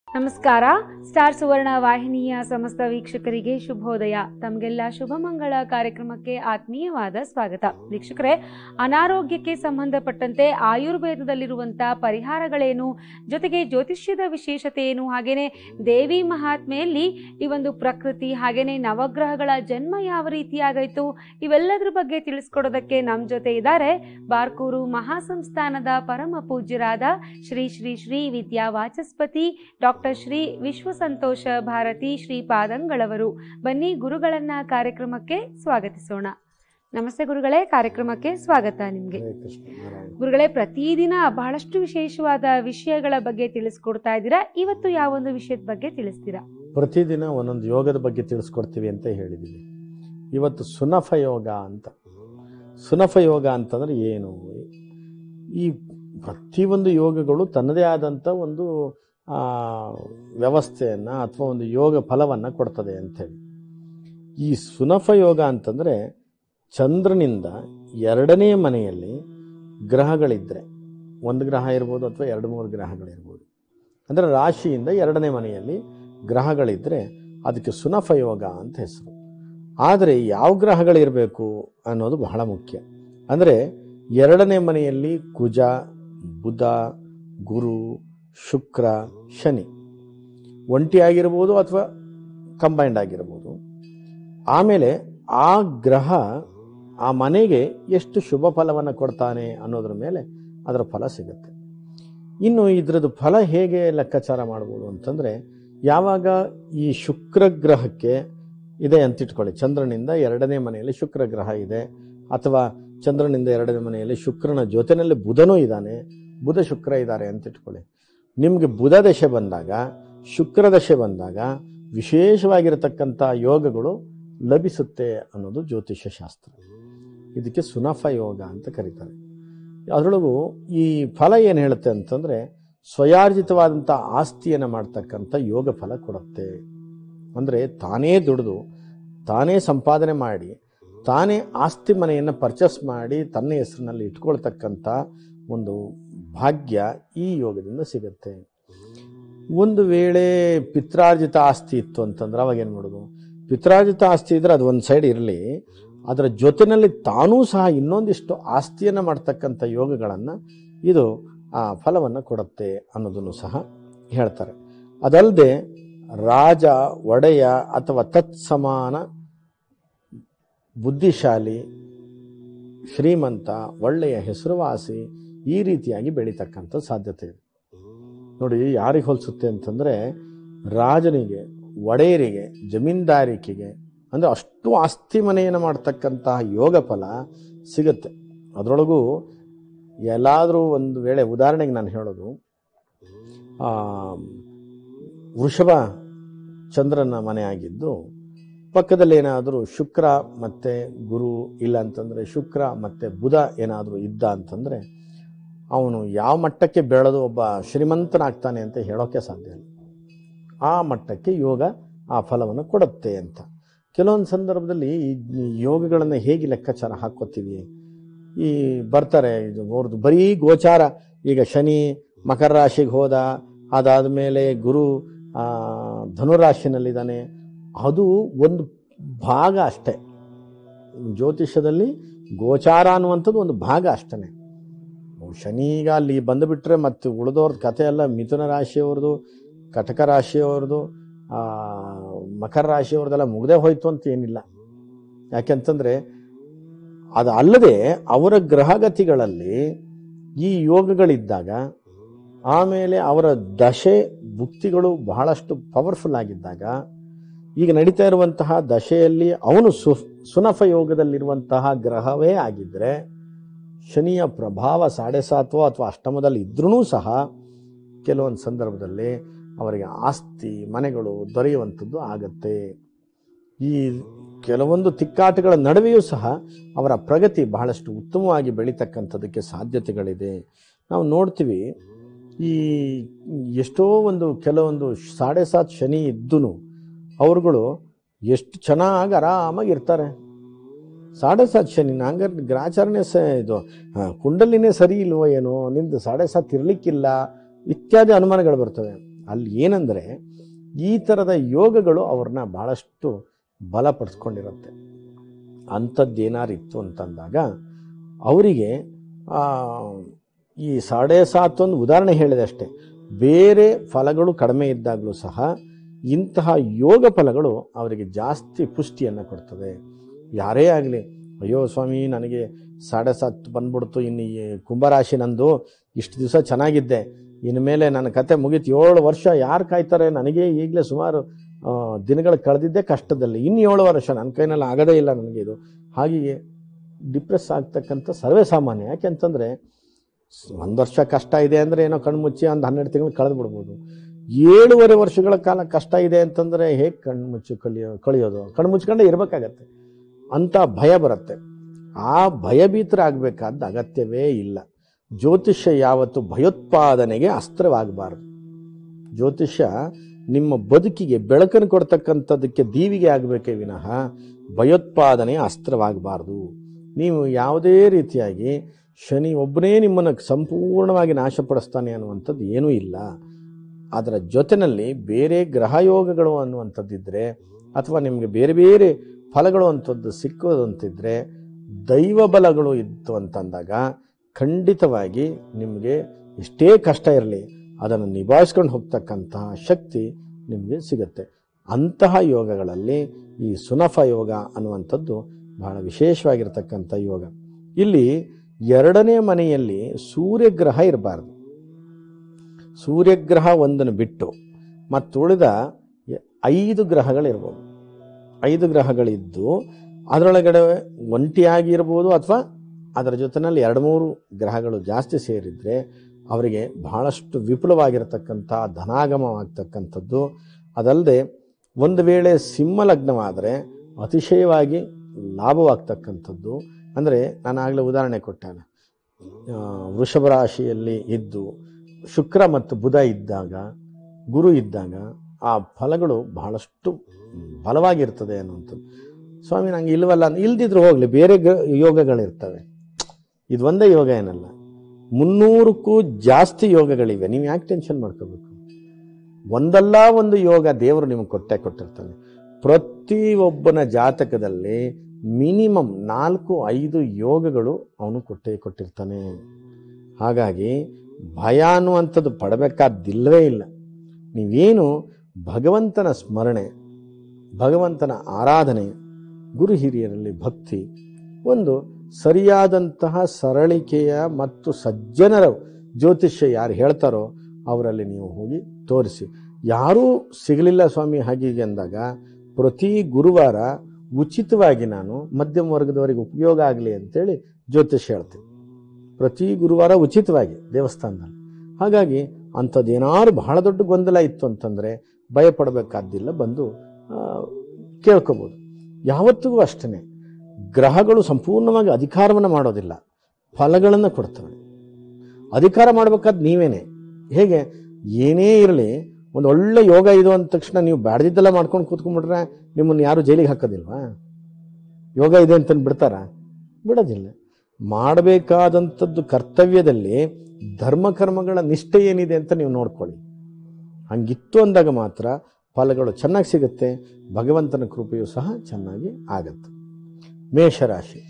ನಮಸ್ಕಾರ. ಸ್ಟಾರ್ ಸುವರ್ಣ ವಾಹಿನಿಯ ಸಮಸ್ತ ವೀಕ್ಷಕರಿಗೆ ಶುಭೋದಯ. ತಮಗೆಲ್ಲ ಶುಭ ಮಂಗಳ ಕಾರ್ಯಕ್ರಮಕ್ಕೆ ಆತ್ಮೀಯವಾದ ಸ್ವಾಗತ. ವೀಕ್ಷಕರೇ, ಅನಾರೋಗ್ಯಕ್ಕೆ ಸಂಬಂಧಪಟ್ಟಂತೆ ಆಯುರ್ವೇದದಲ್ಲಿರುವಂತಹ ಪರಿಹಾರಗಳೇನು, ಜೊತೆಗೆ ಜ್ಯೋತಿಷ್ಯದ ವಿಶೇಷತೆ ಏನು, ಹಾಗೇನೆ ದೇವಿ ಮಹಾತ್ಮೆಯಲ್ಲಿ ಈ ಒಂದು ಪ್ರಕೃತಿ ಹಾಗೇನೆ ನವಗ್ರಹಗಳ ಜನ್ಮ ಯಾವ ರೀತಿಯಾಗಾಯ್ತು, ಇವೆಲ್ಲದ್ರ ಬಗ್ಗೆ ತಿಳಿಸ್ಕೊಡೋದಕ್ಕೆ ನಮ್ಮ ಜೊತೆ ಇದ್ದಾರೆ ಬಾರ್ಕೂರು ಮಹಾಸಂಸ್ಥಾನದ ಪರಮ ಪೂಜ್ಯರಾದ ಶ್ರೀ ಶ್ರೀ ಶ್ರೀ ವಿದ್ಯಾ ವಾಚಸ್ಪತಿ ಡಾಕ್ಟರ್ ಶ್ರೀ ವಿಶ್ವಸಂತೋಷ ಭಾರತಿ ಶ್ರೀಪಾದಂಗಳವರು. ಬನ್ನಿ ಗುರುಗಳನ್ನ ಕಾರ್ಯಕ್ರಮಕ್ಕೆ ಸ್ವಾಗತಿಸೋಣ. ನಮಸ್ತೆ ಗುರುಗಳೇ, ಕಾರ್ಯಕ್ರಮಕ್ಕೆ ಸ್ವಾಗತ ನಿಮ್ಗೆ. ಗುರುಗಳೇ, ಪ್ರತಿದಿನ ಬಹಳಷ್ಟು ವಿಶೇಷವಾದ ವಿಷಯಗಳ ಬಗ್ಗೆ ತಿಳಿಸ್ಕೊಡ್ತಾ ಇದ್ದೀರಾ. ಇವತ್ತು ಯಾವೊಂದು ವಿಷಯದ ಬಗ್ಗೆ ತಿಳಿಸ್ತೀರಾ? ಪ್ರತಿದಿನ ಒಂದೊಂದು ಯೋಗದ ಬಗ್ಗೆ ತಿಳಿಸ್ಕೊಡ್ತೀವಿ ಅಂತ ಹೇಳಿದ್ದೀವಿ. ಇವತ್ತು ಸುನಫ ಯೋಗ ಅಂತ. ಸುನಫ ಯೋಗ ಅಂತಂದ್ರೆ ಏನು? ಈ ಪ್ರತಿಯೊಂದು ಯೋಗಗಳು ತನ್ನದೇ ಆದಂಥ ಒಂದು ವ್ಯವಸ್ಥೆಯನ್ನು ಅಥವಾ ಒಂದು ಯೋಗ ಫಲವನ್ನು ಕೊಡ್ತದೆ ಅಂಥೇಳಿ. ಈ ಸುನಫ ಯೋಗ ಅಂತಂದರೆ ಚಂದ್ರನಿಂದ ಎರಡನೇ ಮನೆಯಲ್ಲಿ ಗ್ರಹಗಳಿದ್ದರೆ, ಒಂದು ಗ್ರಹ ಇರ್ಬೋದು ಅಥವಾ 2-3 ಗ್ರಹಗಳಿರ್ಬೋದು, ಅಂದರೆ ರಾಶಿಯಿಂದ ಎರಡನೇ ಮನೆಯಲ್ಲಿ ಗ್ರಹಗಳಿದ್ದರೆ ಅದಕ್ಕೆ ಸುನಫ ಯೋಗ ಅಂತ ಹೆಸರು. ಆದರೆ ಯಾವ ಗ್ರಹಗಳಿರಬೇಕು ಅನ್ನೋದು ಬಹಳ ಮುಖ್ಯ. ಅಂದರೆ ಎರಡನೇ ಮನೆಯಲ್ಲಿ ಕುಜ, ಬುಧ, ಗುರು, ಶುಕ್ರ, ಶನಿ ಒಂಟಿಯಾಗಿರ್ಬೋದು ಅಥವಾ ಕಂಬೈಂಡ್ ಆಗಿರ್ಬೋದು. ಆಮೇಲೆ ಆ ಗ್ರಹ ಆ ಮನೆಗೆ ಎಷ್ಟು ಶುಭ ಫಲವನ್ನು ಕೊಡ್ತಾನೆ ಅನ್ನೋದ್ರ ಮೇಲೆ ಅದರ ಫಲ ಸಿಗುತ್ತೆ. ಇನ್ನು ಇದರದ್ದು ಫಲ ಹೇಗೆ ಲೆಕ್ಕಾಚಾರ ಮಾಡ್ಬೋದು ಅಂತಂದರೆ, ಯಾವಾಗ ಈ ಶುಕ್ರ ಗ್ರಹಕ್ಕೆ ಇದೆ ಅಂತ ಇಟ್ಕೊಳ್ಳಿ, ಚಂದ್ರನಿಂದ ಎರಡನೇ ಮನೆಯಲ್ಲಿ ಶುಕ್ರ ಗ್ರಹ ಇದೆ, ಅಥವಾ ಚಂದ್ರನಿಂದ ಎರಡನೇ ಮನೆಯಲ್ಲಿ ಶುಕ್ರನ ಜೊತೆಯಲ್ಲಿ ಬುಧನೂ ಇದ್ದಾನೆ, ಬುಧ ಶುಕ್ರ ಇದ್ದಾರೆ ಅಂತ ಇಟ್ಕೊಳ್ಳಿ. ನಿಮಗೆ ಬುಧ ದಶೆ ಬಂದಾಗ, ಶುಕ್ರ ದಶೆ ಬಂದಾಗ ವಿಶೇಷವಾಗಿರತಕ್ಕಂಥ ಯೋಗಗಳು ಲಭಿಸುತ್ತೆ ಅನ್ನೋದು ಜ್ಯೋತಿಷ್ಯ ಶಾಸ್ತ್ರ. ಇದಕ್ಕೆ ಸುನಫ ಯೋಗ ಅಂತ ಕರೀತಾರೆ. ಅದರೊಳಗೂ ಈ ಫಲ ಏನು ಹೇಳುತ್ತೆ ಅಂತಂದರೆ, ಸ್ವಯಾರ್ಜಿತವಾದಂಥ ಆಸ್ತಿಯನ್ನು ಮಾಡ್ತಕ್ಕಂಥ ಯೋಗ ಫಲ ಕೊಡುತ್ತೆ. ಅಂದರೆ ತಾನೇ ದುಡಿದು ತಾನೇ ಸಂಪಾದನೆ ಮಾಡಿ ತಾನೇ ಆಸ್ತಿ ಮನೆಯನ್ನು ಪರ್ಚೇಸ್ ಮಾಡಿ ತನ್ನ ಹೆಸರಿನಲ್ಲಿ ಇಟ್ಕೊಳ್ತಕ್ಕಂಥ ಒಂದು ಭಾಗ್ಯ ಈ ಯೋಗದಿಂದ ಸಿಗುತ್ತೆ. ಒಂದು ವೇಳೆ ಪಿತ್ರಾರ್ಜಿತ ಆಸ್ತಿ ಇತ್ತು ಅಂತಂದ್ರೆ ಅವಾಗ ಏನು ಮಾಡೋದು? ಪಿತ್ರಾರ್ಜಿತ ಆಸ್ತಿ ಇದ್ರೆ ಅದು ಒಂದು ಸೈಡ್ ಇರಲಿ, ಅದರ ಜೊತೆಯಲ್ಲಿ ತಾನೂ ಸಹ ಇನ್ನೊಂದಿಷ್ಟು ಆಸ್ತಿಯನ್ನು ಮಾಡ್ತಕ್ಕಂಥ ಯೋಗಗಳನ್ನು ಇದು ಆ ಫಲವನ್ನು ಕೊಡುತ್ತೆ ಅನ್ನೋದನ್ನು ಸಹ ಹೇಳ್ತಾರೆ. ಅದಲ್ಲದೆ ರಾಜ, ಒಡೆಯ ಅಥವಾ ತತ್ಸಮಾನ ಬುದ್ಧಿಶಾಲಿ, ಶ್ರೀಮಂತ, ಒಳ್ಳೆಯ ಹೆಸರುವಾಸಿ ಈ ರೀತಿಯಾಗಿ ಬೆಳೀತಕ್ಕಂಥ ಸಾಧ್ಯತೆ ಇದೆ. ನೋಡಿ, ಯಾರಿಗೆ ಹೋಲಿಸುತ್ತೆ ಅಂತಂದರೆ ರಾಜನಿಗೆ, ಒಡೆಯರಿಗೆ, ಜಮೀನ್ದಾರಿಕೆಗೆ, ಅಂದರೆ ಅಷ್ಟು ಆಸ್ತಿ ಮನೆಯನ್ನು ಮಾಡ್ತಕ್ಕಂತಹ ಯೋಗ ಫಲ ಸಿಗುತ್ತೆ. ಅದರೊಳಗೂ ಎಲ್ಲಾದರೂ ಒಂದು ವೇಳೆ, ಉದಾಹರಣೆಗೆ ನಾನು ಹೇಳೋದು, ವೃಷಭ ಚಂದ್ರನ ಮನೆ ಆಗಿದ್ದು ಪಕ್ಕದಲ್ಲಿ ಏನಾದರೂ ಶುಕ್ರ ಮತ್ತು ಗುರು, ಇಲ್ಲ ಅಂತಂದರೆ ಶುಕ್ರ ಮತ್ತು ಬುಧ ಏನಾದರೂ ಇದ್ದ ಅಂತಂದರೆ ಅವನು ಯಾವ ಮಟ್ಟಕ್ಕೆ ಬೆಳೆದು ಒಬ್ಬ ಶ್ರೀಮಂತನಾಗ್ತಾನೆ ಅಂತ ಹೇಳೋಕ್ಕೆ ಸಾಧ್ಯ ಇಲ್ಲ. ಆ ಮಟ್ಟಕ್ಕೆ ಯೋಗ ಆ ಫಲವನ್ನು ಕೊಡುತ್ತೆ ಅಂತ. ಕೆಲವೊಂದು ಸಂದರ್ಭದಲ್ಲಿ ಈ ಯೋಗಗಳನ್ನು ಹೇಗೆ ಲೆಕ್ಕಾಚಾರ ಹಾಕ್ಕೋತೀವಿ? ಈ ಬರ್ತಾರೆ, ಇದು ಅವ್ರದ್ದು ಬರೀ ಗೋಚಾರ. ಈಗ ಶನಿ ಮಕರ ರಾಶಿಗೆ ಹೋದ, ಅದಾದ ಮೇಲೆ ಗುರು ಧನುರಾಶಿನಲ್ಲಿದ್ದಾನೆ. ಅದು ಒಂದು ಭಾಗ ಅಷ್ಟೇ. ಜ್ಯೋತಿಷ್ಯದಲ್ಲಿ ಗೋಚಾರ ಅನ್ನುವಂಥದ್ದು ಒಂದು ಭಾಗ ಅಷ್ಟೇ. ಶನಿ ಈಗ ಅಲ್ಲಿ ಬಂದುಬಿಟ್ರೆ ಮತ್ತು ಉಳಿದವ್ರ ಕಥೆ ಎಲ್ಲ ಮಿಥುನ ರಾಶಿಯವ್ರದ್ದು, ಕಟಕ ರಾಶಿಯವ್ರದ್ದು, ಮಕರ ರಾಶಿಯವ್ರದ್ದೆಲ್ಲ ಮುಗ್ದೇ ಹೋಯ್ತು ಅಂತ ಏನಿಲ್ಲ. ಯಾಕೆಂತಂದರೆ ಅದು ಅಲ್ಲದೆ ಅವರ ಗ್ರಹಗತಿಗಳಲ್ಲಿ ಈ ಯೋಗಗಳಿದ್ದಾಗ, ಆಮೇಲೆ ಅವರ ದಶೆ ಭುಕ್ತಿಗಳು ಬಹಳಷ್ಟು ಪವರ್ಫುಲ್ ಆಗಿದ್ದಾಗ, ಈಗ ನಡೀತಾ ಇರುವಂತಹ ದಶೆಯಲ್ಲಿ ಅವನು ಸುನಫ ಯೋಗದಲ್ಲಿರುವಂತಹ ಗ್ರಹವೇ ಆಗಿದ್ದರೆ, ಶನಿಯ ಪ್ರಭಾವ 7.5 ಅಥವಾ ಅಷ್ಟಮದಲ್ಲಿ ಇದ್ರೂ ಸಹ ಕೆಲವೊಂದು ಸಂದರ್ಭದಲ್ಲಿ ಅವರಿಗೆ ಆಸ್ತಿ ಮನೆಗಳು ದೊರೆಯುವಂಥದ್ದು ಆಗತ್ತೆ. ಈ ಕೆಲವೊಂದು ತಿಕ್ಕಾಟಗಳ ನಡುವೆಯೂ ಸಹ ಅವರ ಪ್ರಗತಿ ಬಹಳಷ್ಟು ಉತ್ತಮವಾಗಿ ಬೆಳೀತಕ್ಕಂಥದ್ದಕ್ಕೆ ಸಾಧ್ಯತೆಗಳಿದೆ. ನಾವು ನೋಡ್ತೀವಿ, ಈ ಎಷ್ಟೋ ಕೆಲವೊಂದು 7.5 ಶನಿ ಇದ್ದೂ ಅವ್ರುಗಳು ಎಷ್ಟು ಚೆನ್ನಾಗಿ ಆರಾಮಾಗಿರ್ತಾರೆ. 7.5 ಶನಿ ಹಂಗಾರೆ ಗ್ರಾಚಾರನೇ ಇದು ಕುಂಡಲಿನೇ ಸರಿ ಇಲ್ವೋ ಏನೋ, ನಿಂದು 7.5 ಇರಲಿಕ್ಕಿಲ್ಲ ಇತ್ಯಾದಿ ಅನುಮಾನಗಳು ಬರ್ತವೆ. ಅಲ್ಲಿ ಏನಂದರೆ ಈ ಥರದ ಯೋಗಗಳು ಅವ್ರನ್ನ ಭಾಳಷ್ಟು ಬಲಪಡಿಸ್ಕೊಂಡಿರುತ್ತೆ. ಅಂಥದ್ದೇನಾರು ಇತ್ತು ಅಂತಂದಾಗ ಅವರಿಗೆ ಈ 7.5 ಒಂದು ಉದಾಹರಣೆ ಹೇಳಿದೆ ಅಷ್ಟೇ. ಬೇರೆ ಫಲಗಳು ಕಡಿಮೆ ಇದ್ದಾಗಲೂ ಸಹ ಇಂತಹ ಯೋಗ ಫಲಗಳು ಅವರಿಗೆ ಜಾಸ್ತಿ ಪುಷ್ಟಿಯನ್ನು ಕೊಡ್ತದೆ. ಯಾರೇ ಆಗಲಿ, ಅಯ್ಯೋ ಸ್ವಾಮಿ ನನಗೆ 7.5 ಬಂದ್ಬಿಡ್ತು, ಇನ್ನು ಈ ಕುಂಭರಾಶಿ ನಂದು ಇಷ್ಟು ದಿವಸ ಚೆನ್ನಾಗಿದ್ದೆ, ಇನ್ಮೇಲೆ ನನ್ನ ಕತೆ ಮುಗೀತು, 7 ವರ್ಷ ಯಾರು ಕಾಯ್ತಾರೆ, ನನಗೆ ಈಗಲೇ ಸುಮಾರು ದಿನಗಳು ಕಳೆದಿದ್ದೆ ಕಷ್ಟದಲ್ಲಿ, ಇನ್ನು 7 ವರ್ಷ ನನ್ನ ಕೈನಲ್ಲಿ ಆಗೋದೇ ಇಲ್ಲ ನನಗೆ ಇದು, ಹಾಗೆಯೇ ಡಿಪ್ರೆಸ್ ಆಗ್ತಕ್ಕಂಥ ಸರ್ವೇ ಸಾಮಾನ್ಯ. ಯಾಕೆಂತಂದರೆ 1 ವರ್ಷ ಕಷ್ಟ ಇದೆ ಅಂದರೆ ಏನೋ ಕಣ್ಮುಚ್ಚಿ ಒಂದು 12 ತಿಂಗಳು ಕಳೆದು ಬಿಡ್ಬೋದು. 7.5 ವರ್ಷಗಳ ಕಾಲ ಕಷ್ಟ ಇದೆ ಅಂತಂದರೆ ಹೇಗೆ ಕಣ್ಮುಚ್ಚಿ ಕಳಿಯೋದು? ಕಣ್ಮುಚ್ಕೊಂಡೇ ಇರಬೇಕಾಗತ್ತೆ. ಅಂಥ ಭಯ ಬರುತ್ತೆ. ಆ ಭಯಭೀತರಾಗಬೇಕಾದ ಅಗತ್ಯವೇ ಇಲ್ಲ. ಜ್ಯೋತಿಷ್ಯ ಯಾವತ್ತು ಭಯೋತ್ಪಾದನೆಗೆ ಅಸ್ತ್ರವಾಗಬಾರ್ದು. ಜ್ಯೋತಿಷ್ಯ ನಿಮ್ಮ ಬದುಕಿಗೆ ಬೆಳಕನ್ನು ಕೊಡ್ತಕ್ಕಂಥದ್ದಕ್ಕೆ ದೀವಿಗೆ ಆಗಬೇಕೇ ವಿನಃ ಭಯೋತ್ಪಾದನೆಯ ಅಸ್ತ್ರವಾಗಬಾರ್ದು. ನೀವು ಯಾವುದೇ ರೀತಿಯಾಗಿ ಶನಿ ಒಬ್ಬನೇ ನಿಮ್ಮನ್ನು ಸಂಪೂರ್ಣವಾಗಿ ನಾಶಪಡಿಸ್ತಾನೆ ಅನ್ನುವಂಥದ್ದು ಏನೂ ಇಲ್ಲ. ಅದರ ಜೊತೆಯಲ್ಲಿ ಬೇರೆ ಗ್ರಹಯೋಗಗಳು ಅನ್ನುವಂಥದ್ದಿದ್ದರೆ ಅಥವಾ ನಿಮಗೆ ಬೇರೆ ಬೇರೆ ಫಲಗಳು ಅಂಥದ್ದು ಸಿಕ್ಕೋದು ಅಂತಿದ್ರೆ, ದೈವ ಬಲಗಳು ಇತ್ತು ಅಂತಂದಾಗ ಖಂಡಿತವಾಗಿ ನಿಮಗೆ ಎಷ್ಟೇ ಕಷ್ಟ ಇರಲಿ ಅದನ್ನು ನಿಭಾಯಿಸ್ಕೊಂಡು ಹೋಗ್ತಕ್ಕಂತಹ ಶಕ್ತಿ ನಿಮಗೆ ಸಿಗುತ್ತೆ. ಅಂತಹ ಯೋಗಗಳಲ್ಲಿ ಈ ಸುನಫ ಯೋಗ ಅನ್ನುವಂಥದ್ದು ಬಹಳ ವಿಶೇಷವಾಗಿರ್ತಕ್ಕಂಥ ಯೋಗ. ಇಲ್ಲಿ 2ನೇ ಮನೆಯಲ್ಲಿ ಸೂರ್ಯಗ್ರಹ ಇರಬಾರ್ದು. ಸೂರ್ಯಗ್ರಹ ಒಂದನ್ನು ಬಿಟ್ಟು ಮತ್ತುಳಿದ 5 ಗ್ರಹಗಳಿರ್ಬೋದು. 5 ಗ್ರಹಗಳಿದ್ದು ಅದರೊಳಗಡೆ ಒಂಟಿಯಾಗಿರ್ಬೋದು ಅಥವಾ ಅದರ ಜೊತೆಯಲ್ಲಿ 2-3 ಗ್ರಹಗಳು ಜಾಸ್ತಿ ಸೇರಿದರೆ ಅವರಿಗೆ ಬಹಳಷ್ಟು ವಿಪುಲವಾಗಿರತಕ್ಕಂಥ ಧನಾಗಮವಾಗ್ತಕ್ಕಂಥದ್ದು. ಅದಲ್ಲದೆ ಒಂದು ವೇಳೆ ಸಿಂಹ ಲಗ್ನವಾದರೆ ಅತಿಶಯವಾಗಿ ಲಾಭವಾಗ್ತಕ್ಕಂಥದ್ದು. ಅಂದರೆ ನಾನು ಆಗಲೇ ಉದಾಹರಣೆ ಕೊಟ್ಟೆ, ವೃಷಭ ರಾಶಿಯಲ್ಲಿ ಇದ್ದು ಶುಕ್ರ ಮತ್ತು ಬುಧ ಇದ್ದಾಗ, ಗುರು ಇದ್ದಾಗ ಆ ಫಲಗಳು ಬಹಳಷ್ಟು ಬಲವಾಗಿರ್ತದೆ ಅನ್ನುವಂಥದ್ದು. ಸ್ವಾಮಿ ನಂಗೆ ಇಲ್ವಲ್ಲ, ಇಲ್ದಿದ್ರು ಹೋಗಲಿ, ಬೇರೆ ಯೋಗಗಳಿರ್ತವೆ, ಇದು ಒಂದೇ ಯೋಗ ಏನಲ್ಲ, 300ಕ್ಕೂ ಜಾಸ್ತಿ ಯೋಗಗಳಿವೆ. ನೀವು ಯಾಕೆ ಟೆನ್ಷನ್ ಮಾಡ್ಕೋಬೇಕು? ಒಂದಲ್ಲ ಒಂದು ಯೋಗ ದೇವರು ನಿಮಗೆ ಕೊಟ್ಟಿರ್ತಾನೆ. ಪ್ರತಿಯೊಬ್ಬನ ಜಾತಕದಲ್ಲಿ ಮಿನಿಮಮ್ 4-5 ಯೋಗಗಳು ಅವನು ಕೊಟ್ಟಿರ್ತಾನೆ. ಹಾಗಾಗಿ ಭಯ ಅನ್ನುವಂಥದ್ದು ಪಡಬೇಕಾದಿಲ್ಲವೇ ಇಲ್ಲ. ನೀವೇನು ಭಗವಂತನ ಸ್ಮರಣೆ, ಭಗವಂತನ ಆರಾಧನೆ, ಗುರು ಹಿರಿಯರಲ್ಲಿ ಭಕ್ತಿ, ಒಂದು ಸರಿಯಾದಂತಹ ಸರಳಿಕೆಯ ಮತ್ತು ಸಜ್ಜನರ ಜ್ಯೋತಿಷ್ಯ ಯಾರು ಹೇಳ್ತಾರೋ ಅವರಲ್ಲಿ ನೀವು ಹೋಗಿ ತೋರಿಸಿ. ಯಾರೂ ಸಿಗಲಿಲ್ಲ ಸ್ವಾಮಿ ಹಾಗೀಗೆ ಅಂದಾಗ ಪ್ರತಿ ಗುರುವಾರ ಉಚಿತವಾಗಿ ನಾನು ಮಧ್ಯಮ ವರ್ಗದವರಿಗೆ ಉಪಯೋಗ ಆಗಲಿ ಅಂತೇಳಿ ಜ್ಯೋತಿಷ್ಯ ಹೇಳ್ತೀನಿ. ಪ್ರತಿ ಗುರುವಾರ ಉಚಿತವಾಗಿ ದೇವಸ್ಥಾನದಲ್ಲಿ. ಹಾಗಾಗಿ ಅಂಥದ್ದೇನಾದ್ರು ಬಹಳ ದೊಡ್ಡ ಗೊಂದಲ ಇತ್ತು ಅಂತಂದರೆ ಭಯ ಪಡಬೇಕಾದ್ದಿಲ್ಲ, ಬಂದು ಕೇಳ್ಕೊಬೋದು. ಯಾವತ್ತಿಗೂ ಅಷ್ಟೇ ಗ್ರಹಗಳು ಸಂಪೂರ್ಣವಾಗಿ ಅಧಿಕಾರವನ್ನು ಮಾಡೋದಿಲ್ಲ, ಫಲಗಳನ್ನು ಕೊಡ್ತವೆ. ಅಧಿಕಾರ ಮಾಡಬೇಕಾದ ನೀವೇನೆ. ಹೇಗೆ? ಏನೇ ಇರಲಿ, ಒಂದು ಒಳ್ಳೆ ಯೋಗ ಇದು ಅಂದ ತಕ್ಷಣ ನೀವು ಬ್ಯಾಡ್ದಿದ್ದೆಲ್ಲ ಮಾಡ್ಕೊಂಡು ಕೂತ್ಕೊಂಡ್ಬಿಟ್ರೆ ನಿಮ್ಮನ್ನು ಯಾರು ಜೈಲಿಗೆ ಹಾಕೋದಿಲ್ವಾ? ಯೋಗ ಇದೆ ಅಂತಂದು ಬಿಡ್ತಾರ? ಬಿಡೋದಿಲ್ಲ. ಮಾಡಬೇಕಾದಂಥದ್ದು ಕರ್ತವ್ಯದಲ್ಲಿ ಧರ್ಮಕರ್ಮಗಳ ನಿಷ್ಠೆ ಏನಿದೆ ಅಂತ ನೀವು ನೋಡ್ಕೊಳ್ಳಿ. ಹಂಗಿತ್ತು ಅಂದಾಗ ಮಾತ್ರ ಫಲಗಳು ಚೆನ್ನಾಗಿ ಸಿಗುತ್ತೆ, ಭಗವಂತನ ಕೃಪೆಯೂ ಸಹ ಚೆನ್ನಾಗಿ ಆಗತ್ತೆ. ಮೇಷರಾಶಿ.